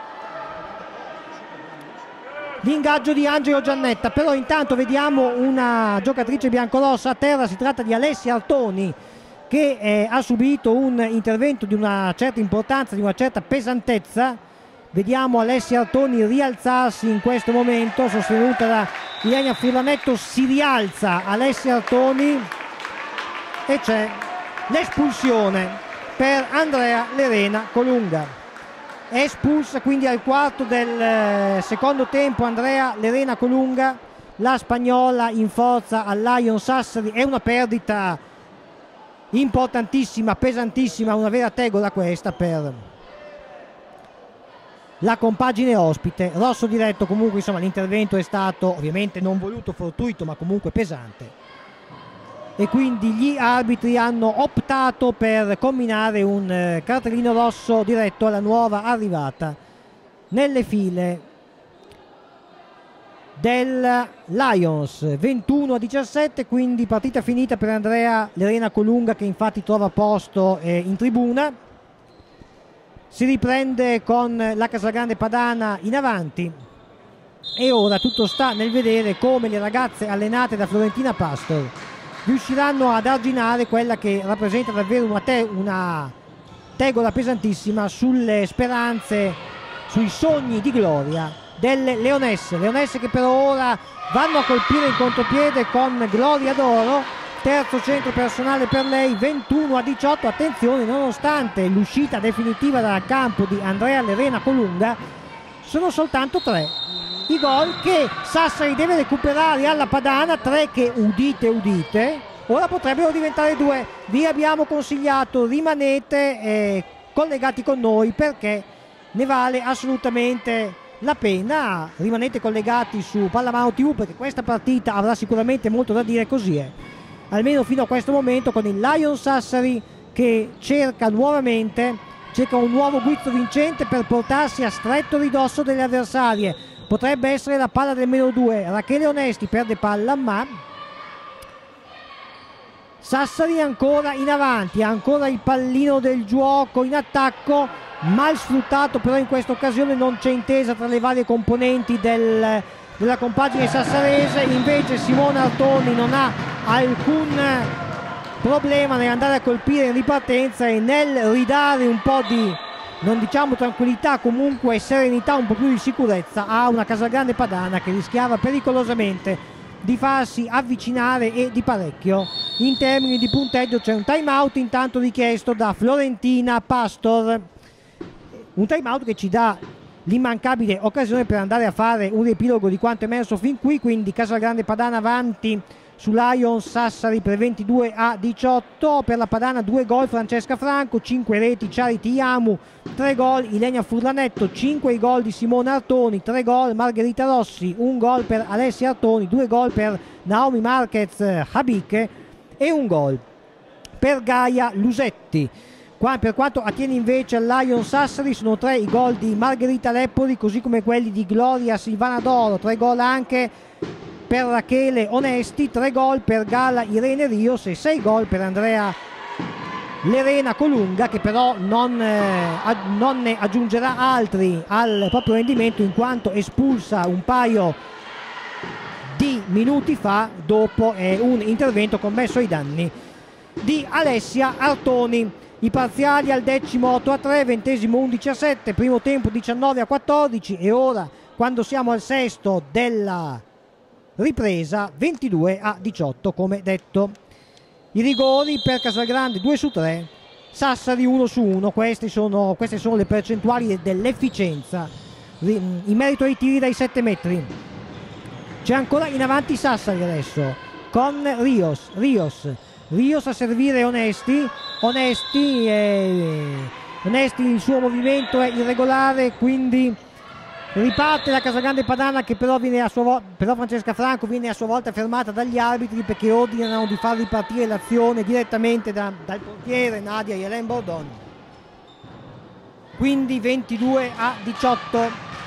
l'ingaggio di Angelo Giannetta. Però intanto vediamo una giocatrice biancorossa a terra, si tratta di Alessia Artoni, che eh, ha subito un intervento di una certa importanza, di una certa pesantezza. Vediamo Alessia Artoni rialzarsi in questo momento, sostenuta da Ilenia Furlanetto. Si rialza Alessia Artoni e c'è l'espulsione per Andrea Lerena Colunga. È espulsa quindi al quarto del secondo tempo Andrea Lerena Colunga, la spagnola in forza al Lion Sassari. È una perdita importantissima, pesantissima, una vera tegola questa per la compagine ospite. Rosso diretto. Comunque insomma l'intervento è stato ovviamente non voluto, fortuito, ma comunque pesante, e quindi gli arbitri hanno optato per comminare un eh, cartellino rosso diretto alla nuova arrivata nelle file del Lions. Ventuno a diciassette, quindi partita finita per Andrea Lerena Colunga, che infatti trova posto eh, in tribuna. Si riprende con la Casalgrande Padana in avanti, e ora tutto sta nel vedere come le ragazze allenate da Florentina Pastor riusciranno ad arginare quella che rappresenta davvero una, te una tegola pesantissima sulle speranze, sui sogni di gloria delle leonesse. Leonesse che per ora vanno a colpire in contropiede con Gloria d'Oro. Terzo centro personale per lei, ventuno a diciotto. Attenzione, nonostante l'uscita definitiva dal campo di Andrea Lerena Colunga, sono soltanto tre i gol che Sassari deve recuperare alla Padana, tre che, udite udite, ora potrebbero diventare due. Vi abbiamo consigliato, rimanete eh, collegati con noi, perché ne vale assolutamente la pena. Rimanete collegati su Pallamano tivù, perché questa partita avrà sicuramente molto da dire. Così è, almeno fino a questo momento, con il Lion Sassari che cerca nuovamente, cerca un nuovo guizzo vincente per portarsi a stretto ridosso delle avversarie. Potrebbe essere la palla del meno due. Rachele Onesti perde palla, ma Sassari ancora in avanti, ancora il pallino del gioco in attacco, mal sfruttato però in questa occasione. Non c'è intesa tra le varie componenti del, della compagine sassarese. Invece Simona Artoni non ha alcun problema nell'andare a colpire in ripartenza e nel ridare un po' di, non diciamo tranquillità, comunque serenità, un po' più di sicurezza a una Casalgrande Padana che rischiava pericolosamente di farsi avvicinare, e di parecchio. In termini di punteggio c'è un time out intanto richiesto da Florentina Pastor, un time out che ci dà l'immancabile occasione per andare a fare un riepilogo di quanto emerso fin qui. Quindi Casalgrande Padana avanti su Lion Sassari per ventidue a diciotto. Per la Padana due gol Francesca Franco, cinque reti Charity Iamu, tre gol Ilenia Furlanetto, cinque i gol di Simona Artoni, tre gol Margherita Rossi, un gol per Alessia Artoni, due gol per Naomi Marquez Habike e un gol per Gaia Lusetti. Qua, per quanto attiene invece al Lion Sassari, sono tre i gol di Margherita Leppoli, così come quelli di Gloria Silvana D'Oro, tre gol anche per Rachele Onesti, tre gol per Gala Irene Rios e sei gol per Andrea Lerena Colunga, che però non, eh, non ne aggiungerà altri al proprio rendimento, in quanto espulsa un paio di minuti fa dopo eh, un intervento commesso ai danni di Alessia Artoni. I parziali al decimo otto a tre, ventesimo undici a sette, primo tempo diciannove a quattordici, e ora, quando siamo al sesto della ripresa, ventidue a diciotto come detto. I rigori per Casalgrande due su tre, Sassari uno su uno. Queste sono, queste sono le percentuali dell'efficienza in merito ai tiri dai sette metri. C'è ancora in avanti Sassari adesso con Rios. Rios, Rios a servire Onesti. Onesti, eh, Onesti il suo movimento è irregolare, quindi riparte la Casagrande Padana, che però, viene a sua vo- però Francesca Franco viene a sua volta fermata dagli arbitri, perché ordinano di far ripartire l'azione direttamente da, dal portiere Nadia Yelen Bordon. Quindi ventidue a diciotto.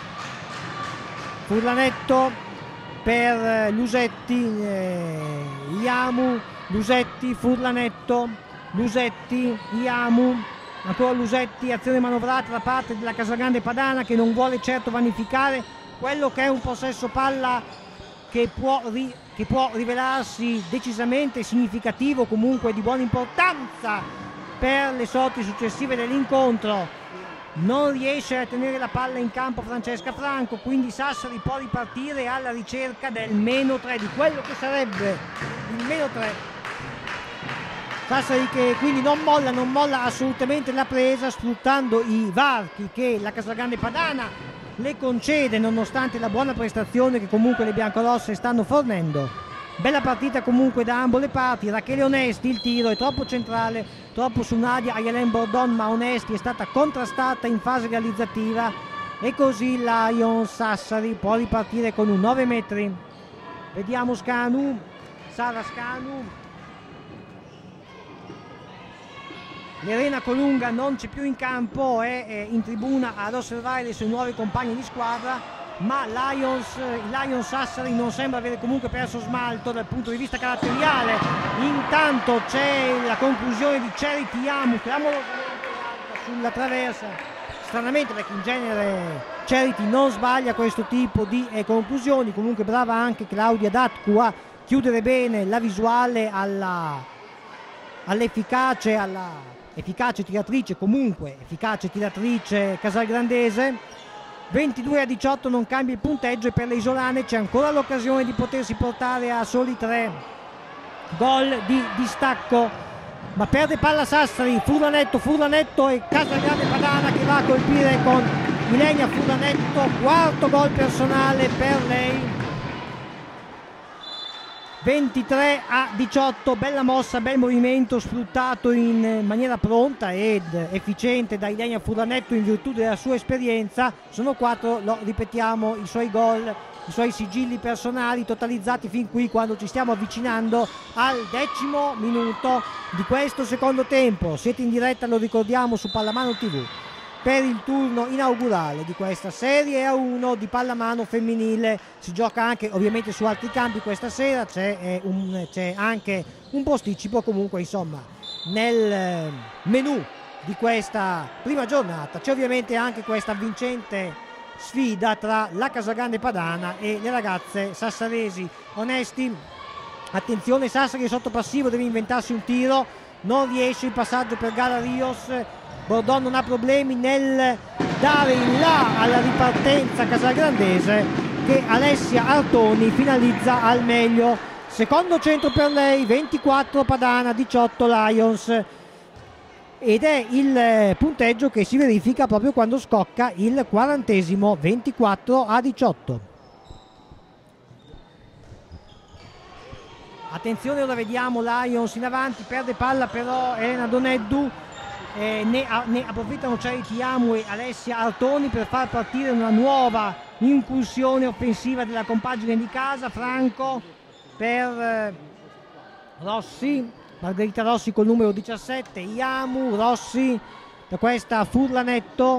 Furlanetto per Lusetti, eh, Iamu, Lusetti, Furlanetto, Lusetti, Iamu, ancora Lusetti, azione manovrata da parte della Casagrande Padana, che non vuole certo vanificare quello che è un possesso palla che può, ri- che può rivelarsi decisamente significativo, comunque di buona importanza per le sorti successive dell'incontro. Non riesce a tenere la palla in campo Francesca Franco, quindi Sassari può ripartire alla ricerca del meno tre, di quello che sarebbe il meno tre. Sassari che quindi non molla, non molla assolutamente la presa, sfruttando i varchi che la Casagrande Padana le concede, nonostante la buona prestazione che comunque le biancorosse stanno fornendo. Bella partita comunque da ambo le parti. Rachele Onesti, il tiro è troppo centrale, troppo su Nadia Yelen Bordon, ma Onesti è stata contrastata in fase realizzativa, e così Lions Sassari può ripartire con un nove metri. Vediamo Scanu, Sara Scanu. Lerena Colunga non c'è più in campo, è in tribuna ad osservare le sue nuove compagne di squadra, ma Lions, il Lions Sassari non sembra avere comunque perso smalto dal punto di vista caratteriale. Intanto c'è la conclusione di Charity Iamu, clamorosamente alta sulla traversa, stranamente, perché in genere Charity non sbaglia questo tipo di eh, conclusioni. Comunque brava anche Claudia Datcu a chiudere bene la visuale alla, all'efficace alla efficace tiratrice, comunque efficace tiratrice casalgrandese. ventidue a diciotto, non cambia il punteggio, e per le isolane c'è ancora l'occasione di potersi portare a soli tre gol di distacco, ma perde palla Sassari. Furlanetto, Furlanetto e Casagrande Padana che va a colpire con Ilenia Furlanetto, quarto gol personale per lei. ventitré a diciotto, bella mossa, bel movimento sfruttato in maniera pronta ed efficiente da Ilenia Furlanetto in virtù della sua esperienza. Sono quattro, lo ripetiamo, i suoi gol, i suoi sigilli personali totalizzati fin qui, quando ci stiamo avvicinando al decimo minuto di questo secondo tempo. Siete in diretta, lo ricordiamo, su Pallamano tivù per il turno inaugurale di questa Serie A uno di pallamano femminile. Si gioca anche ovviamente su altri campi questa sera, c'è, eh, un, c'è anche un posticipo comunque, insomma, nel eh, menù di questa prima giornata. C'è ovviamente anche questa vincente sfida tra la Casagrande Padana e le ragazze sassaresi. Onesti, attenzione, Sassari sotto passivo, deve inventarsi un tiro, non riesce il passaggio per Gara Rios. Bordon non ha problemi nel dare in là alla ripartenza casalgrandese, che Alessia Artoni finalizza al meglio. Secondo centro per lei, ventiquattro Padana, diciotto Lions, ed è il punteggio che si verifica proprio quando scocca il quarantesimo, ventiquattro a diciotto. Attenzione, ora vediamo Lions in avanti, perde palla però Elena Doneddu. Eh, ne, a, ne approfittano Charity Iamu e Alessia Artoni per far partire una nuova incursione offensiva della compagine di casa. Franco per eh, Rossi, Margherita Rossi col numero diciassette, Iamu, Rossi da questa Furlanetto,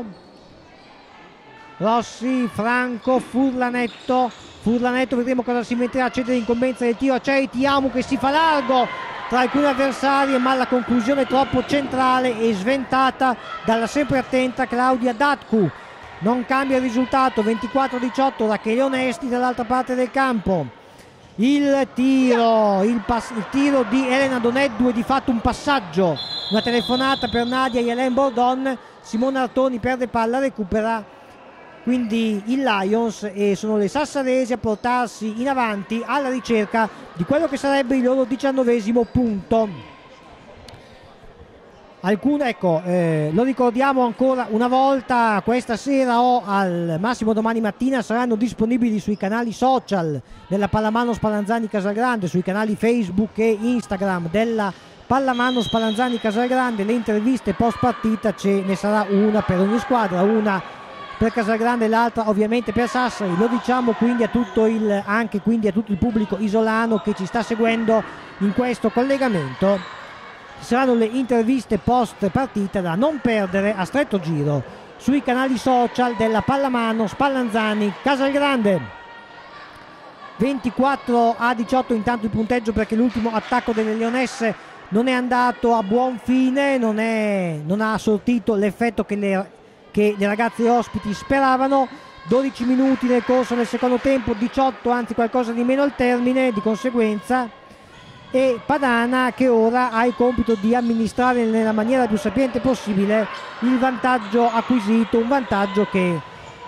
Rossi, Franco, Furlanetto, Furlanetto, vedremo cosa si metterà a cedere incombenza del tiro a Charity Iamu, che si fa largo tra alcune avversarie, ma la conclusione è troppo centrale e sventata dalla sempre attenta Claudia Datcu. Non cambia il risultato, ventiquattro a diciotto. Rachele Onesti dall'altra parte del campo. Il tiro, il, pass- il tiro di Elena Doneddu è di fatto un passaggio, una telefonata per Nadia Yelen Bordon. Simona Artoni perde palla, recupera quindi il Lions, e sono le sassaresi a portarsi in avanti alla ricerca di quello che sarebbe il loro diciannovesimo punto. alcune, ecco, eh, lo ricordiamo ancora una volta, questa sera o al massimo domani mattina saranno disponibili sui canali social della Pallamano Spallanzani Casalgrande, sui canali Facebook e Instagram della Pallamano Spallanzani Casalgrande, le interviste post partita, ce ne sarà una per ogni squadra, una per Casalgrande e l'altra ovviamente per Sassari. Lo diciamo quindi a tutto il, anche quindi a tutto il pubblico isolano che ci sta seguendo in questo collegamento. Saranno le interviste post partita da non perdere a stretto giro sui canali social della Pallamano Spallanzani Casalgrande. ventiquattro a diciotto intanto il punteggio, perché l'ultimo attacco delle Leonesse non è andato a buon fine, non, è, non ha sortito l'effetto che le, che le ragazze ospiti speravano. dodici minuti nel corso del secondo tempo, diciotto anzi qualcosa di meno al termine, di conseguenza, e Padana che ora ha il compito di amministrare nella maniera più sapiente possibile il vantaggio acquisito, un vantaggio che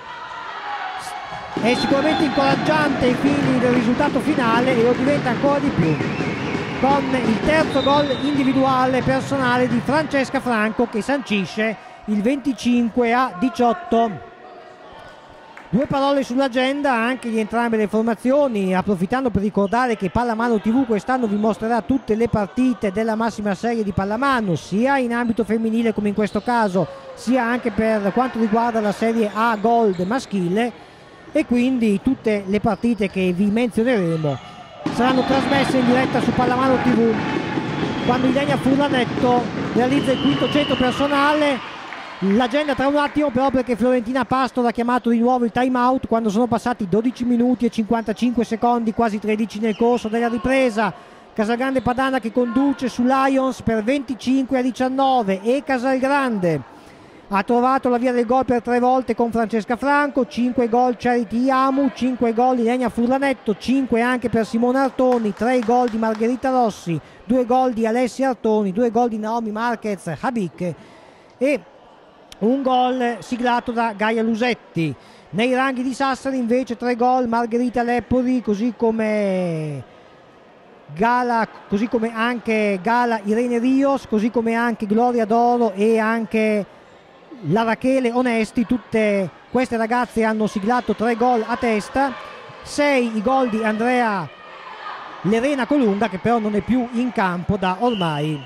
è sicuramente incoraggiante ai fini del risultato finale e lo diventa ancora di più con il terzo gol individuale personale di Francesca Franco che sancisce il venticinque a diciotto. Due parole sull'agenda anche di entrambe le formazioni, approfittando per ricordare che Pallamano tivù quest'anno vi mostrerà tutte le partite della massima serie di pallamano, sia in ambito femminile come in questo caso, sia anche per quanto riguarda la serie A Gold maschile, e quindi tutte le partite che vi menzioneremo saranno trasmesse in diretta su Pallamano tivù. Quando Ilenia Furlanetto realizza il quinto centro personale, l'agenda tra un attimo però, perché Florentina Pastor ha chiamato di nuovo il time out quando sono passati dodici minuti e cinquantacinque secondi, quasi tredici nel corso della ripresa. Casalgrande Padana che conduce su Lions per venticinque a diciannove e Casalgrande ha trovato la via del gol per tre volte con Francesca Franco, cinque gol Charity Iamu, cinque gol Ilenia Furlanetto, cinque anche per Simona Artoni, tre gol di Margherita Rossi, due gol di Alessia Artoni, due gol di Naomi Marquez Habik e un gol siglato da Gaia Lusetti. Nei ranghi di Sassari invece tre gol Margherita Leppori, così come Gala, così come anche Gala Irene Rios, così come anche Gloria D'Oro e anche la Rachele Onesti. Tutte queste ragazze hanno siglato tre gol a testa. Sei i gol di Andrea Lerena Colunga, che però non è più in campo da ormai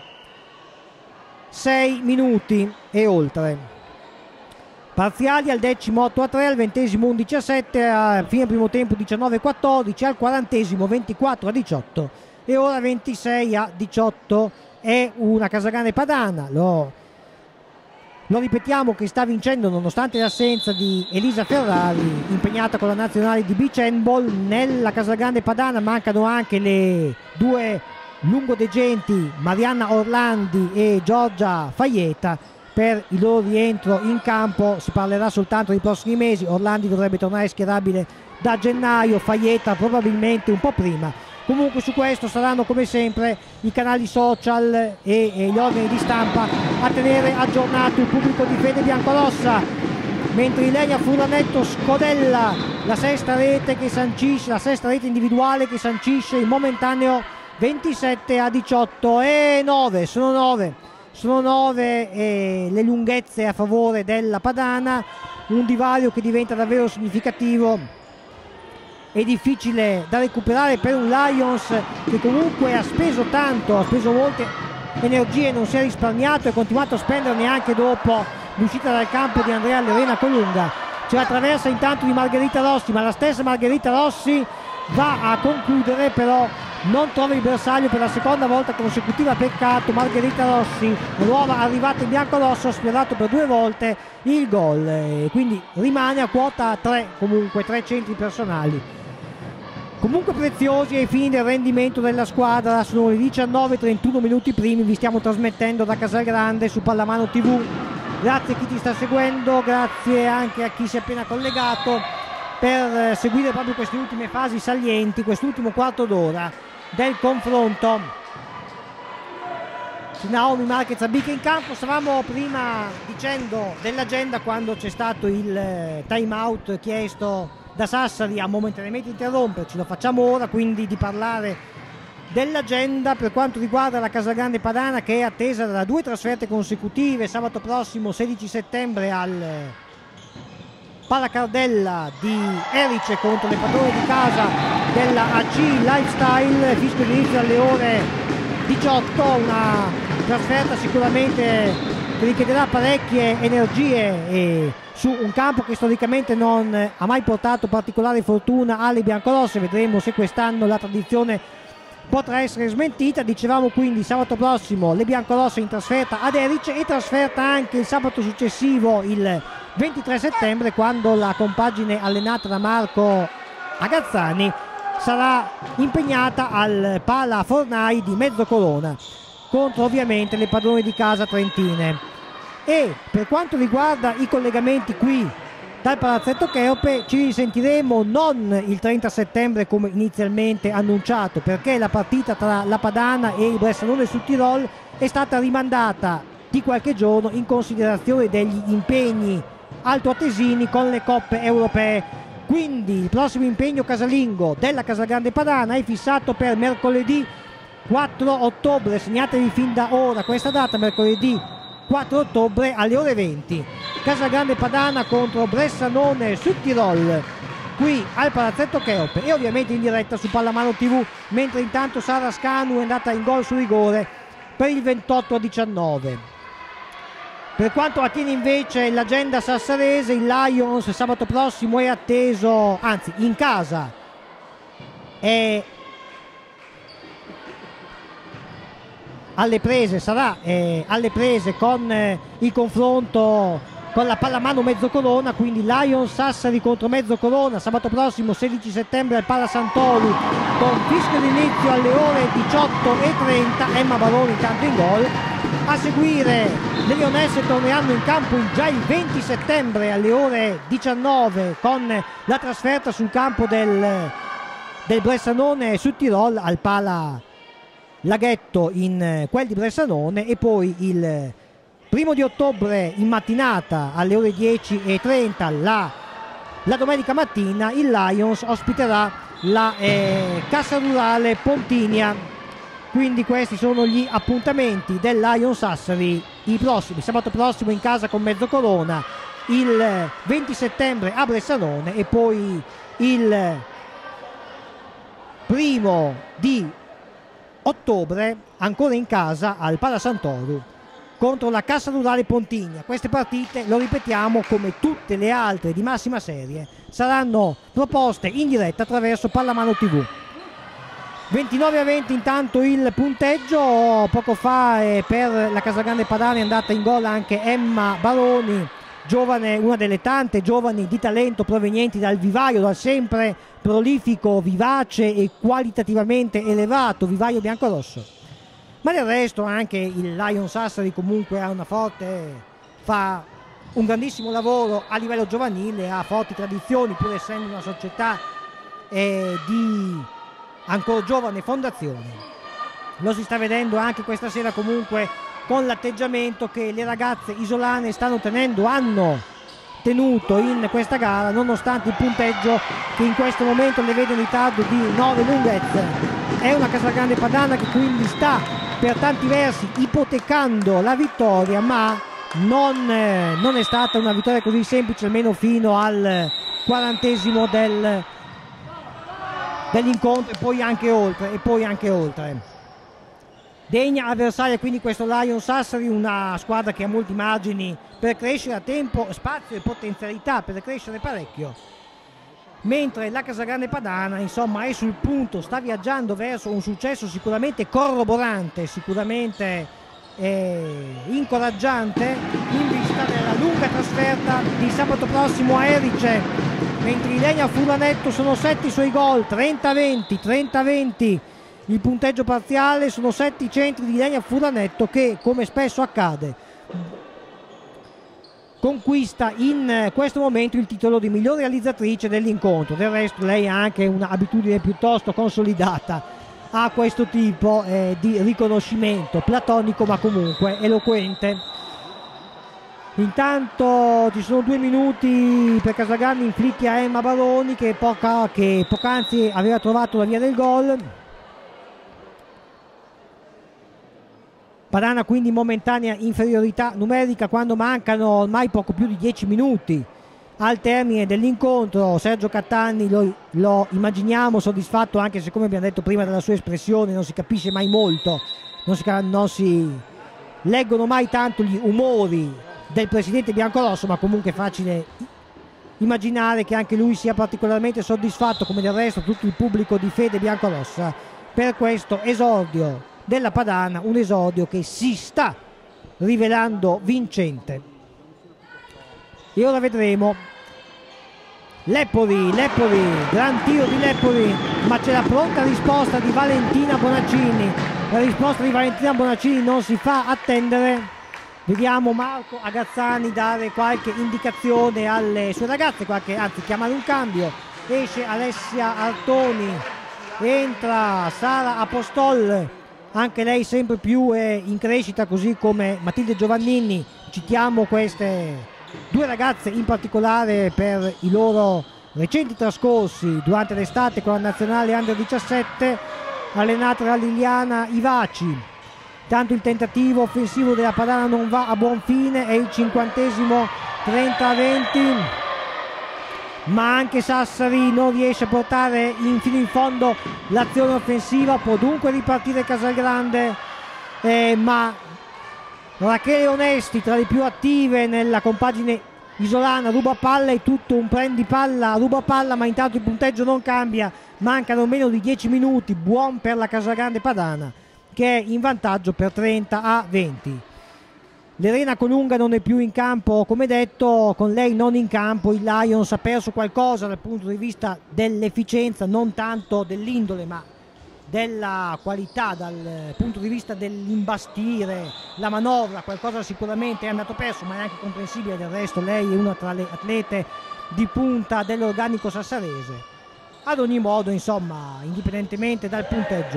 sei minuti e oltre. Parziali al decimo otto a tre, al ventesimo undici a sette, a fine primo tempo diciannove a quattordici, al quarantesimo ventiquattro a diciotto e ora ventisei a diciotto. È una Casalgrande Padana, lo Lo ripetiamo, che sta vincendo nonostante l'assenza di Elisa Ferrari, impegnata con la nazionale di beach handball. Nella Casalgrande Padana mancano anche le due lungodegenti Marianna Orlandi e Giorgia Faieta. Per il loro rientro in campo si parlerà soltanto dei prossimi mesi. Orlandi dovrebbe tornare schierabile da gennaio, Faieta probabilmente un po' prima. Comunque su questo saranno come sempre i canali social e, e gli organi di stampa a tenere aggiornato il pubblico di fede biancorossa, mentre Ilenia Furlanetto scodella la sesta rete che sancisce, la sesta rete individuale che sancisce il momentaneo ventisette a diciotto. E nove, sono nove, sono nove eh, le lunghezze a favore della Padana, un divario che diventa davvero significativo è difficile da recuperare per un Lions che comunque ha speso tanto, ha speso molte energie, non si è risparmiato e ha continuato a spenderne anche dopo l'uscita dal campo di Andrea Lerena Colunga. C'è la traversa intanto di Margherita Rossi, ma la stessa Margherita Rossi va a concludere, però non trova il bersaglio per la seconda volta consecutiva. Peccato. Margherita Rossi, nuova arrivata in biancorosso, ha sfiorato per due volte il gol e quindi rimane a quota tre, comunque tre centri personali comunque preziosi ai fini del rendimento della squadra. Sono le diciannove e trentuno minuti primi, vi stiamo trasmettendo da Casalgrande su Pallamano tivù. Grazie a chi ti sta seguendo, grazie anche a chi si è appena collegato per seguire proprio queste ultime fasi salienti, quest'ultimo quarto d'ora del confronto. Naomi Marquez Habik in campo. Stavamo prima dicendo dell'agenda quando c'è stato il time out chiesto da Sassari a momentaneamente interromperci, lo facciamo ora, quindi di parlare dell'agenda per quanto riguarda la Casagrande Padana, che è attesa da due trasferte consecutive. Sabato prossimo sedici settembre al Palacardella di Erice contro le padrone di casa della A C Lifestyle, fischio di inizio alle ore diciotto, una trasferta sicuramente che richiederà parecchie energie e su un campo che storicamente non ha mai portato particolare fortuna alle biancorosse. Vedremo se quest'anno la tradizione potrà essere smentita. Dicevamo quindi sabato prossimo le biancorosse in trasferta ad Erice e trasferta anche il sabato successivo, il ventitré settembre, quando la compagine allenata da Marco Agazzani sarà impegnata al Pala Fornai di Mezzocolona contro ovviamente le padrone di casa trentine. E per quanto riguarda i collegamenti qui dal Palazzetto Cheope, ci risentiremo non il trenta settembre come inizialmente annunciato, perché la partita tra la Padana e il Bressanone Sud Tirol è stata rimandata di qualche giorno in considerazione degli impegni altoatesini con le coppe europee. Quindi il prossimo impegno casalingo della Casagrande Padana è fissato per mercoledì quattro ottobre, segnatevi fin da ora questa data, mercoledì quattro ottobre alle ore venti, Casagrande Padana contro Bressanone Sud Tirol qui al Palazzetto Cheope e ovviamente in diretta su Pallamano tivù, mentre intanto Sara Scanu è andata in gol su rigore per il ventotto a diciannove. Per quanto attiene invece l'agenda sassarese, il Lions sabato prossimo è atteso, anzi in casa è alle prese, sarà eh, alle prese con eh, il confronto con la Pallamano Mezzocolona, quindi Lions Sassari contro Mezzocolona sabato prossimo sedici settembre al Pala Sant'Olu, con fischio d'inizio alle ore diciotto e trenta. Emma Baroni intanto in gol. A seguire le Lionesse torneranno in campo già il venti settembre alle ore diciannove con la trasferta sul campo del, del Bressanone Sud Tirol al Pala Laghetto in quel di Bressanone, e poi il primo di ottobre in mattinata alle ore dieci e trenta la, la domenica mattina il Lions ospiterà la eh, Cassa Rurale Pontinia. Quindi questi sono gli appuntamenti del Lions Sassari, i prossimi, sabato prossimo in casa con Mezzocolona, il venti settembre a Bressanone e poi il primo di ottobre ancora in casa al Pala Sant'Olu contro la Cassa Rurale Pontigna. Queste partite, lo ripetiamo, come tutte le altre di massima serie, saranno proposte in diretta attraverso Pallamano tivù. ventinove a venti intanto il punteggio. Poco fa eh, per la Casagrande Padana è andata in gol anche Emma Baroni, giovane, una delle tante giovani di talento provenienti dal vivaio, dal sempre prolifico, vivace e qualitativamente elevato vivaio biancorosso. Ma del resto anche il Lions Sassari comunque ha una forte, fa un grandissimo lavoro a livello giovanile, ha forti tradizioni pur essendo una società eh, di ancora giovane fondazione. Lo si sta vedendo anche questa sera comunque con l'atteggiamento che le ragazze isolane stanno tenendo, hanno tenuto in questa gara, nonostante il punteggio che in questo momento le vede in ritardo di nove lunghezze. È una Casagrande Padana che quindi sta per tanti versi ipotecando la vittoria, ma non, eh, non è stata una vittoria così semplice, almeno fino al quarantesimo del, dell'incontro e poi anche oltre, e poi anche oltre. Degna avversaria quindi questo Lions Sassari, una squadra che ha molti margini per crescere, a tempo, spazio e potenzialità per crescere parecchio, mentre la Casagrande Padana insomma è sul punto, sta viaggiando verso un successo sicuramente corroborante, sicuramente eh, incoraggiante in vista della lunga trasferta di sabato prossimo a Erice, mentre i Legna Furlanetto sono sette i suoi gol, trenta a venti, trenta a venti il punteggio parziale, sono sette i centri di Legna Furlanetto che, come spesso accade, conquista in questo momento il titolo di miglior realizzatrice dell'incontro. Del resto lei ha anche un'abitudine piuttosto consolidata a questo tipo eh, di riconoscimento, platonico ma comunque eloquente. Intanto ci sono due minuti per Casagrande inflitti a Emma Baroni che, poca, che poc'anzi aveva trovato la via del gol. Padana quindi in momentanea inferiorità numerica quando mancano ormai poco più di dieci minuti al termine dell'incontro. Sergio Cattanni lo, lo immaginiamo soddisfatto, anche se, come abbiamo detto prima, dalla sua espressione non si capisce mai molto, non si, non si leggono mai tanto gli umori del presidente biancorosso, ma comunque è facile immaginare che anche lui sia particolarmente soddisfatto, come del resto tutto il pubblico di fede biancorossa, per questo esordio della Padana, un esordio che si sta rivelando vincente. E ora vedremo Lepori, Lepori, gran tiro di Lepori, ma c'è la pronta risposta di Valentina Bonaccini. La risposta di Valentina Bonaccini non si fa attendere. Vediamo Marco Agazzani dare qualche indicazione alle sue ragazze, qualche, anzi chiamare un cambio. Esce Alessia Artoni, entra Sara Apostol, anche lei sempre più è in crescita, così come Matilde Giovannini. Citiamo queste due ragazze in particolare per i loro recenti trascorsi durante l'estate con la nazionale under diciassette, allenata da Liliana Ivaci. Tanto il tentativo offensivo della Padana non va a buon fine, è il cinquantesimo, trenta a venti, ma anche Sassari non riesce a portare in fino in fondo l'azione offensiva. Può dunque ripartire Casalgrande, eh, ma Rachele Onesti, tra le più attive nella compagine isolana, ruba palla, è tutto un prendi palla, ruba palla, ma intanto il punteggio non cambia, mancano meno di dieci minuti, buon per la Casalgrande Padana che è in vantaggio per trenta a venti. Lerena Colunga non è più in campo, come detto, con lei non in campo il Lions ha perso qualcosa dal punto di vista dell'efficienza, non tanto dell'indole ma della qualità, dal punto di vista dell'imbastire la manovra. Qualcosa sicuramente è andato perso, ma è anche comprensibile, del resto lei è una tra le atlete di punta dell'organico sassarese. Ad ogni modo, insomma, indipendentemente dal punteggio,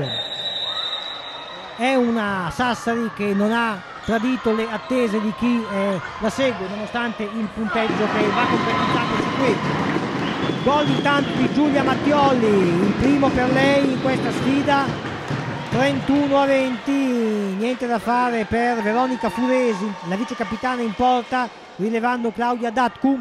è una Sassari che non ha tradito le attese di chi eh, la segue, nonostante il punteggio che va concretizzato su qui. Gol intanto di Giulia Mattioli, il primo per lei in questa sfida, trentuno a venti, niente da fare per Veronica Furesi, la vice capitana in porta, rilevando Claudia Datcu.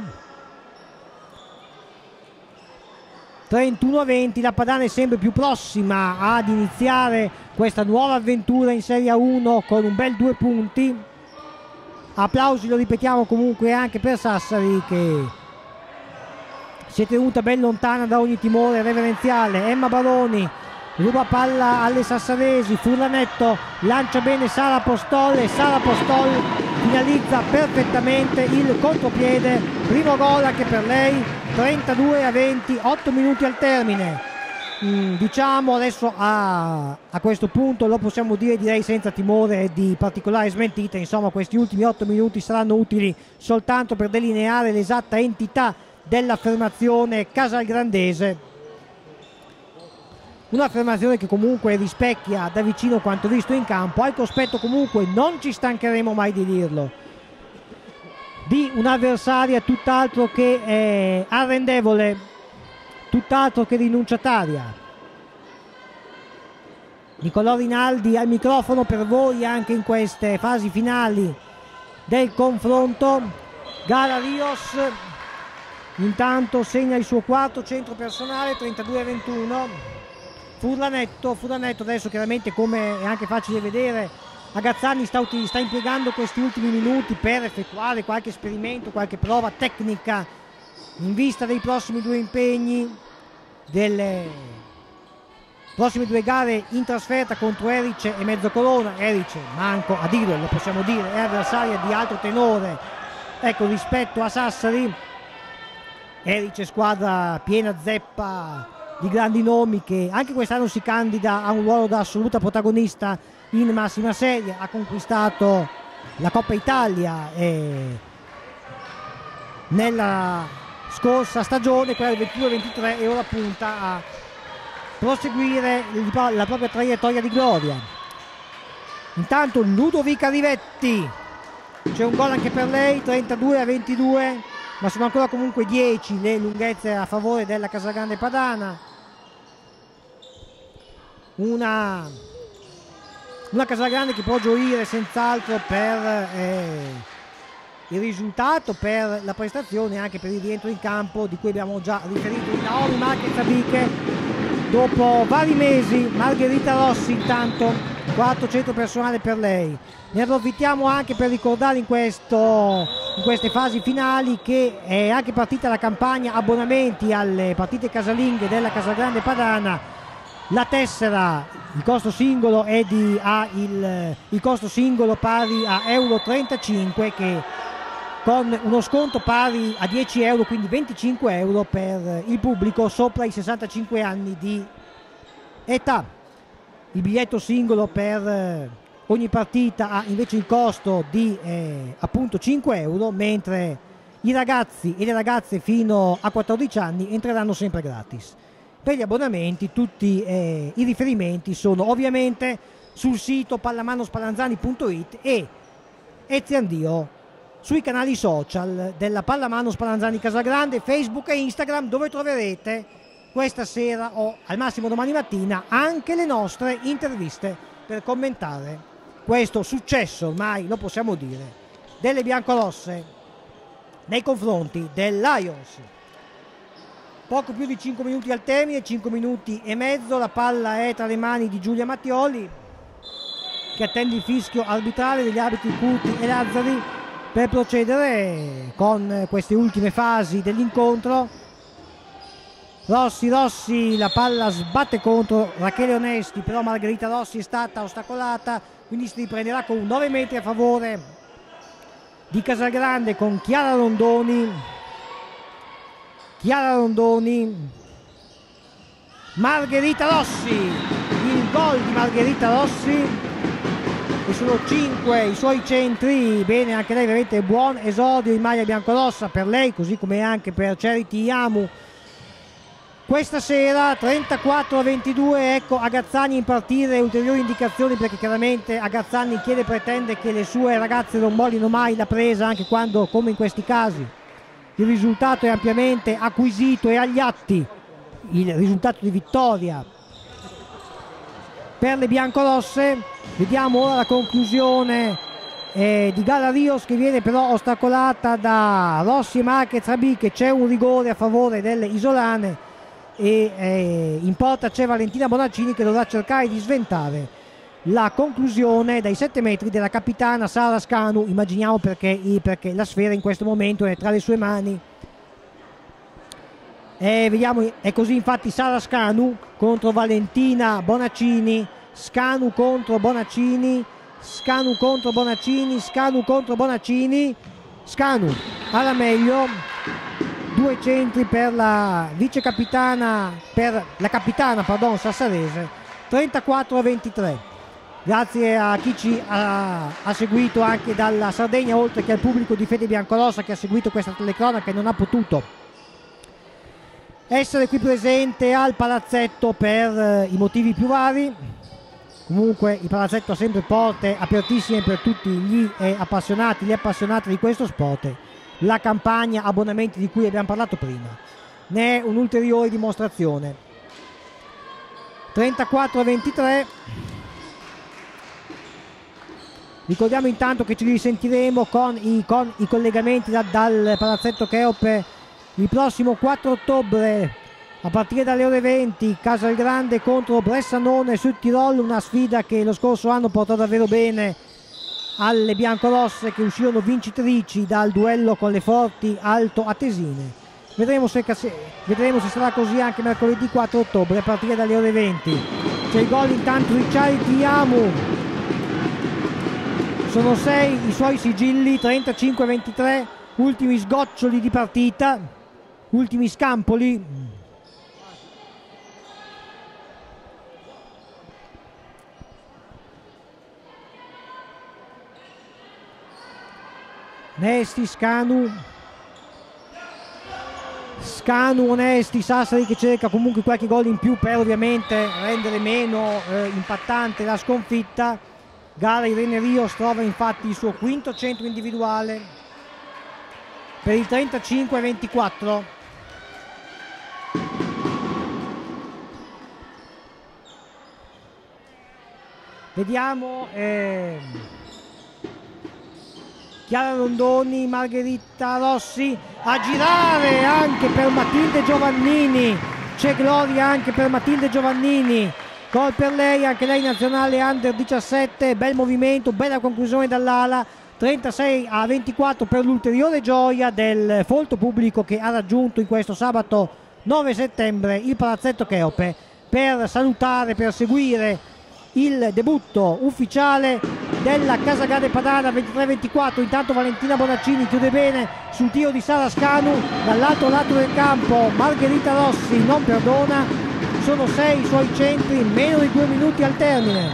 trentuno a venti, la Padana è sempre più prossima ad iniziare questa nuova avventura in Serie A uno con un bel due punti. Applausi, lo ripetiamo, comunque anche per Sassari, che si è tenuta ben lontana da ogni timore reverenziale. Emma Baroni ruba palla alle sassaresi, Furlanetto lancia bene Sara Postol e Sara Postol finalizza perfettamente il contropiede, primo gol anche per lei. Trentadue a venti, otto minuti al termine. Mm, diciamo adesso a, a questo punto lo possiamo dire, direi senza timore di particolare smentita, insomma questi ultimi otto minuti saranno utili soltanto per delineare l'esatta entità dell'affermazione casalgrandese, un'affermazione che comunque rispecchia da vicino quanto visto in campo. Al cospetto comunque non ci stancheremo mai di dirlo, di un'avversaria tutt'altro che eh, arrendevole, tutt'altro che rinunciataria. Nicolò Rinaldi al microfono per voi anche in queste fasi finali del confronto. Gara Rios intanto segna il suo quarto centro personale, trentadue a ventuno. Furlanetto, Furlanetto adesso chiaramente, come è anche facile vedere, Agazzani sta, sta impiegando questi ultimi minuti per effettuare qualche esperimento, qualche prova tecnica in vista dei prossimi due impegni, delle prossime due gare in trasferta contro Erice e Mezzocolona. Erice, manco a dirlo, lo possiamo dire, è avversaria di alto tenore, ecco, rispetto a Sassari. Erice squadra piena zeppa di grandi nomi che anche quest'anno si candida a un ruolo da assoluta protagonista in massima serie, ha conquistato la Coppa Italia e nella scorsa stagione, quella del ventidue ventitré, e ora punta a proseguire la propria traiettoria di gloria. Intanto Ludovica Rivetti, c'è un gol anche per lei, trentadue a ventidue, ma sono ancora comunque dieci le lunghezze a favore della Casalgrande Padana. Una una Casagrande che può gioire senz'altro per eh, il risultato, per la prestazione e anche per il rientro in campo di cui abbiamo già riferito. Naomi Marquez Abiche, dopo vari mesi. Margherita Rossi intanto, quattrocento personale per lei. Ne approfittiamo anche per ricordare in, questo, in queste fasi finali che è anche partita la campagna abbonamenti alle partite casalinghe della Casagrande Padana. La tessera, il costo singolo è di ha il, il costo singolo pari a euro trentacinque, che con uno sconto pari a dieci euro, quindi venticinque euro per il pubblico sopra i sessantacinque anni di età. Il biglietto singolo per ogni partita ha invece il costo di eh, appunto cinque euro, mentre i ragazzi e le ragazze fino a quattordici anni entreranno sempre gratis. Per gli abbonamenti tutti eh, i riferimenti sono ovviamente sul sito pallamano spallanzani punto it e Eziandio sui canali social della Pallamano Spallanzani Casagrande, Facebook e Instagram, dove troverete questa sera o al massimo domani mattina anche le nostre interviste per commentare questo successo, ormai lo possiamo dire, delle biancorosse nei confronti del Lions. Poco più di cinque minuti al termine, cinque minuti e mezzo, la palla è tra le mani di Giulia Mattioli, che attende il fischio arbitrale degli arbitri Curti e Lazzari per procedere con queste ultime fasi dell'incontro. Rossi, Rossi, la palla sbatte contro Rachele Onesti, però Margherita Rossi è stata ostacolata, quindi si riprenderà con nove metri a favore di Casagrande con Chiara Rondoni. Chiara Rondoni, Margherita Rossi, il gol di Margherita Rossi, e sono cinque i suoi centri. Bene, anche lei veramente buon esordio in maglia biancorossa per lei, così come anche per Charity Iamu questa sera. Trentaquattro a ventidue, ecco Agazzani in partire, ulteriori indicazioni, perché chiaramente Agazzani chiede e pretende che le sue ragazze non mollino mai la presa, anche quando, come in questi casi, il risultato è ampiamente acquisito e agli atti il risultato di vittoria per le biancorosse. Vediamo ora la conclusione eh, di Gala Rios, che viene però ostacolata da Rossi e Marquez Abiche. C'è un rigore a favore delle isolane e eh, in porta c'è Valentina Bonaccini, che dovrà cercare di sventare la conclusione dai sette metri della capitana Sara Scanu. Immaginiamo perché, perché la sfera in questo momento è tra le sue mani. E vediamo, è così infatti Sara Scanu contro Valentina Bonaccini, Scanu contro Bonaccini, Scanu contro Bonaccini, Scanu contro Bonaccini, Scanu alla meglio, due centri per la vice capitana, per la capitana pardon, sassarese. Trentaquattro a ventitré. Grazie a chi ci ha, ha seguito anche dalla Sardegna, oltre che al pubblico di Fede Biancorossa che ha seguito questa telecronaca e non ha potuto essere qui presente al palazzetto per eh, i motivi più vari. Comunque il palazzetto ha sempre porte apertissime per tutti gli eh, appassionati, gli appassionati di questo sport. La campagna abbonamenti di cui abbiamo parlato prima ne è un'ulteriore dimostrazione. Trentaquattro a ventitré. Ricordiamo intanto che ci risentiremo con i, con i collegamenti da, dal palazzetto Cheope il prossimo quattro ottobre a partire dalle ore venti. Casalgrande contro Bressanone sul Tirol, una sfida che lo scorso anno portò davvero bene alle biancorosse, che uscirono vincitrici dal duello con le forti Alto Atesine. Vedremo se, vedremo se sarà così anche mercoledì quattro ottobre a partire dalle ore venti. C'è il gol intanto di Charity Iamu. Sono sei i suoi sigilli. Trentacinque a ventitré, ultimi sgoccioli di partita, ultimi scampoli. Onesti, Scanu, Scanu, Onesti, Sassari che cerca comunque qualche gol in più per ovviamente rendere meno eh, impattante la sconfitta. Gara Irene Rios trova infatti il suo quinto centro individuale per il trentacinque a ventiquattro. vediamo eh, Chiara Rondoni, Margherita Rossi, a girare anche per Matilde Giovannini, c'è gloria anche per Matilde Giovannini, gol per lei, anche lei nazionale under diciassette, bel movimento, bella conclusione dall'ala, trentasei a ventiquattro per l'ulteriore gioia del folto pubblico che ha raggiunto in questo sabato nove settembre il Palazzetto Cheope per salutare, per seguire il debutto ufficiale della Casagrande Padana ventitré ventiquattro. Intanto Valentina Bonaccini chiude bene sul tiro di Sara Scanu, dall'altro lato del campo Margherita Rossi non perdona, sono sei i suoi centri, meno di due minuti al termine.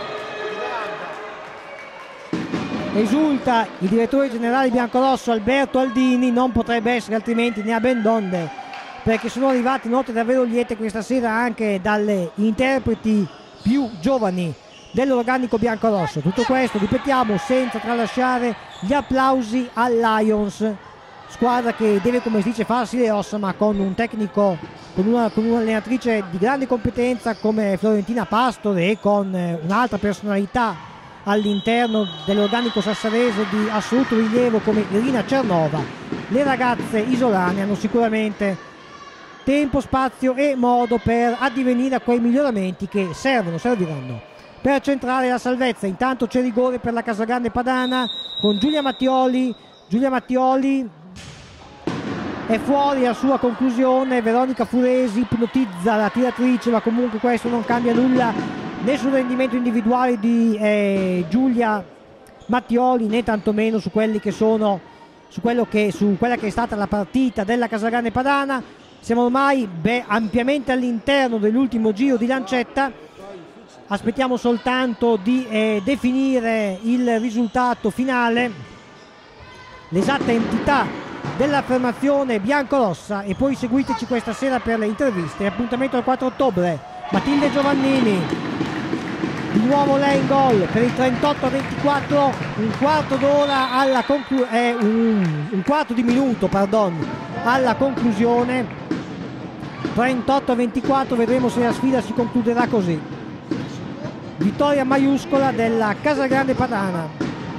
Esulta il direttore generale biancorosso Alberto Aldini, non potrebbe essere altrimenti, ne ha ben donde, perché sono arrivate note davvero liete questa sera anche dalle interpreti più giovani dell'organico biancorosso. Tutto questo, ripetiamo, senza tralasciare gli applausi al Lions, squadra che deve, come si dice, farsi le ossa, ma con un tecnico, con una, con un'allenatrice di grande competenza come Florentina Pastore e con un'altra personalità all'interno dell'organico sassarese di assoluto rilievo come Irina Cernova. Le ragazze isolane hanno sicuramente tempo, spazio e modo per addivenire a quei miglioramenti che servono, serviranno per centrare la salvezza. Intanto c'è rigore per la Casagrande Padana con Giulia Mattioli. Giulia Mattioli è fuori alla sua conclusione, Veronica Furesi ipnotizza la tiratrice, ma comunque questo non cambia nulla né sul rendimento individuale di eh, Giulia Mattioli, né tantomeno su quelli che sono su, quello che, su quella che è stata la partita della Casagrande Padana. Siamo ormai beh, ampiamente all'interno dell'ultimo giro di lancetta, aspettiamo soltanto di eh, definire il risultato finale, l'esatta entità dell'affermazione biancorossa, e poi seguiteci questa sera per le interviste. Appuntamento al quattro ottobre. Matilde Giovannini, di nuovo lei in gol per il trentotto a ventiquattro, un quarto d'ora alla conclusione, eh, un, un quarto di minuto pardon, alla conclusione. Trentotto a ventiquattro, vedremo se la sfida si concluderà così. Vittoria maiuscola della Casagrande Padana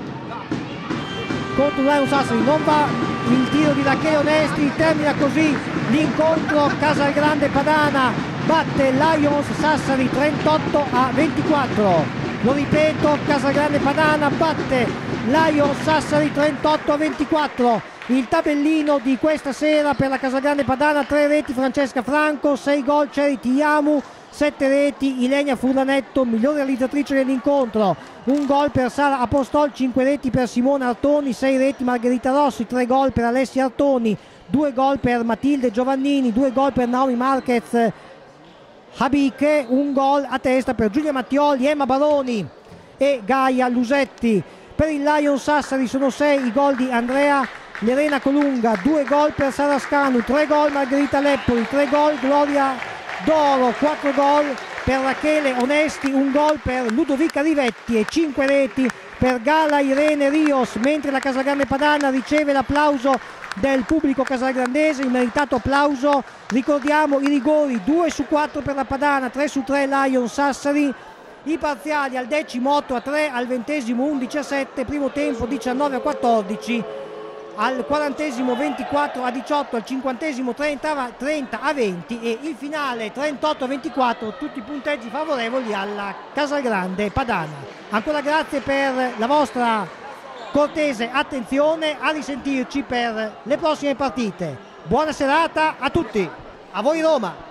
contro Lion Sassari. Non va il tiro di Rachele Onesti, termina così l'incontro. Casagrande Padana batte Lions Sassari trentotto a ventiquattro. Lo ripeto, Casagrande Padana batte Lions Sassari trentotto a ventiquattro. Il tabellino di questa sera per la Casagrande Padana: tre reti Francesca Franco, sei gol Charity Yamu, sette reti Ilenia Furlanetto, miglior realizzatrice dell'incontro, un gol per Sara Apostol, cinque reti per Simona Artoni, sei reti Margherita Rossi, tre gol per Alessia Artoni, due gol per Matilde Giovannini, due gol per Naomi Marquez Habiche, un gol a testa per Giulia Mattioli, Emma Baroni e Gaia Lusetti. Per il Lion Sassari sono sei i gol di Andrea Lerena Colunga, due gol per Sara Scanu, tre gol Margherita Leppoli, tre gol Gloria Doro, quattro gol per Rachele Onesti, un gol per Ludovica Rivetti e cinque reti per Gala Irene Rios, mentre la Casagrande Padana riceve l'applauso del pubblico casagrandese, il meritato applauso. Ricordiamo i rigori: due su quattro per la Padana, tre su tre Lion Sassari. I parziali al decimo otto a tre, al ventesimo undici a sette, primo tempo diciannove a quattordici, al quarantesimo ventiquattro a diciotto, al cinquantesimo trenta a venti e il finale trentotto a ventiquattro, tutti i punteggi favorevoli alla Casagrande Padana. Ancora grazie per la vostra cortese attenzione, a risentirci per le prossime partite. Buona serata a tutti, a voi Roma!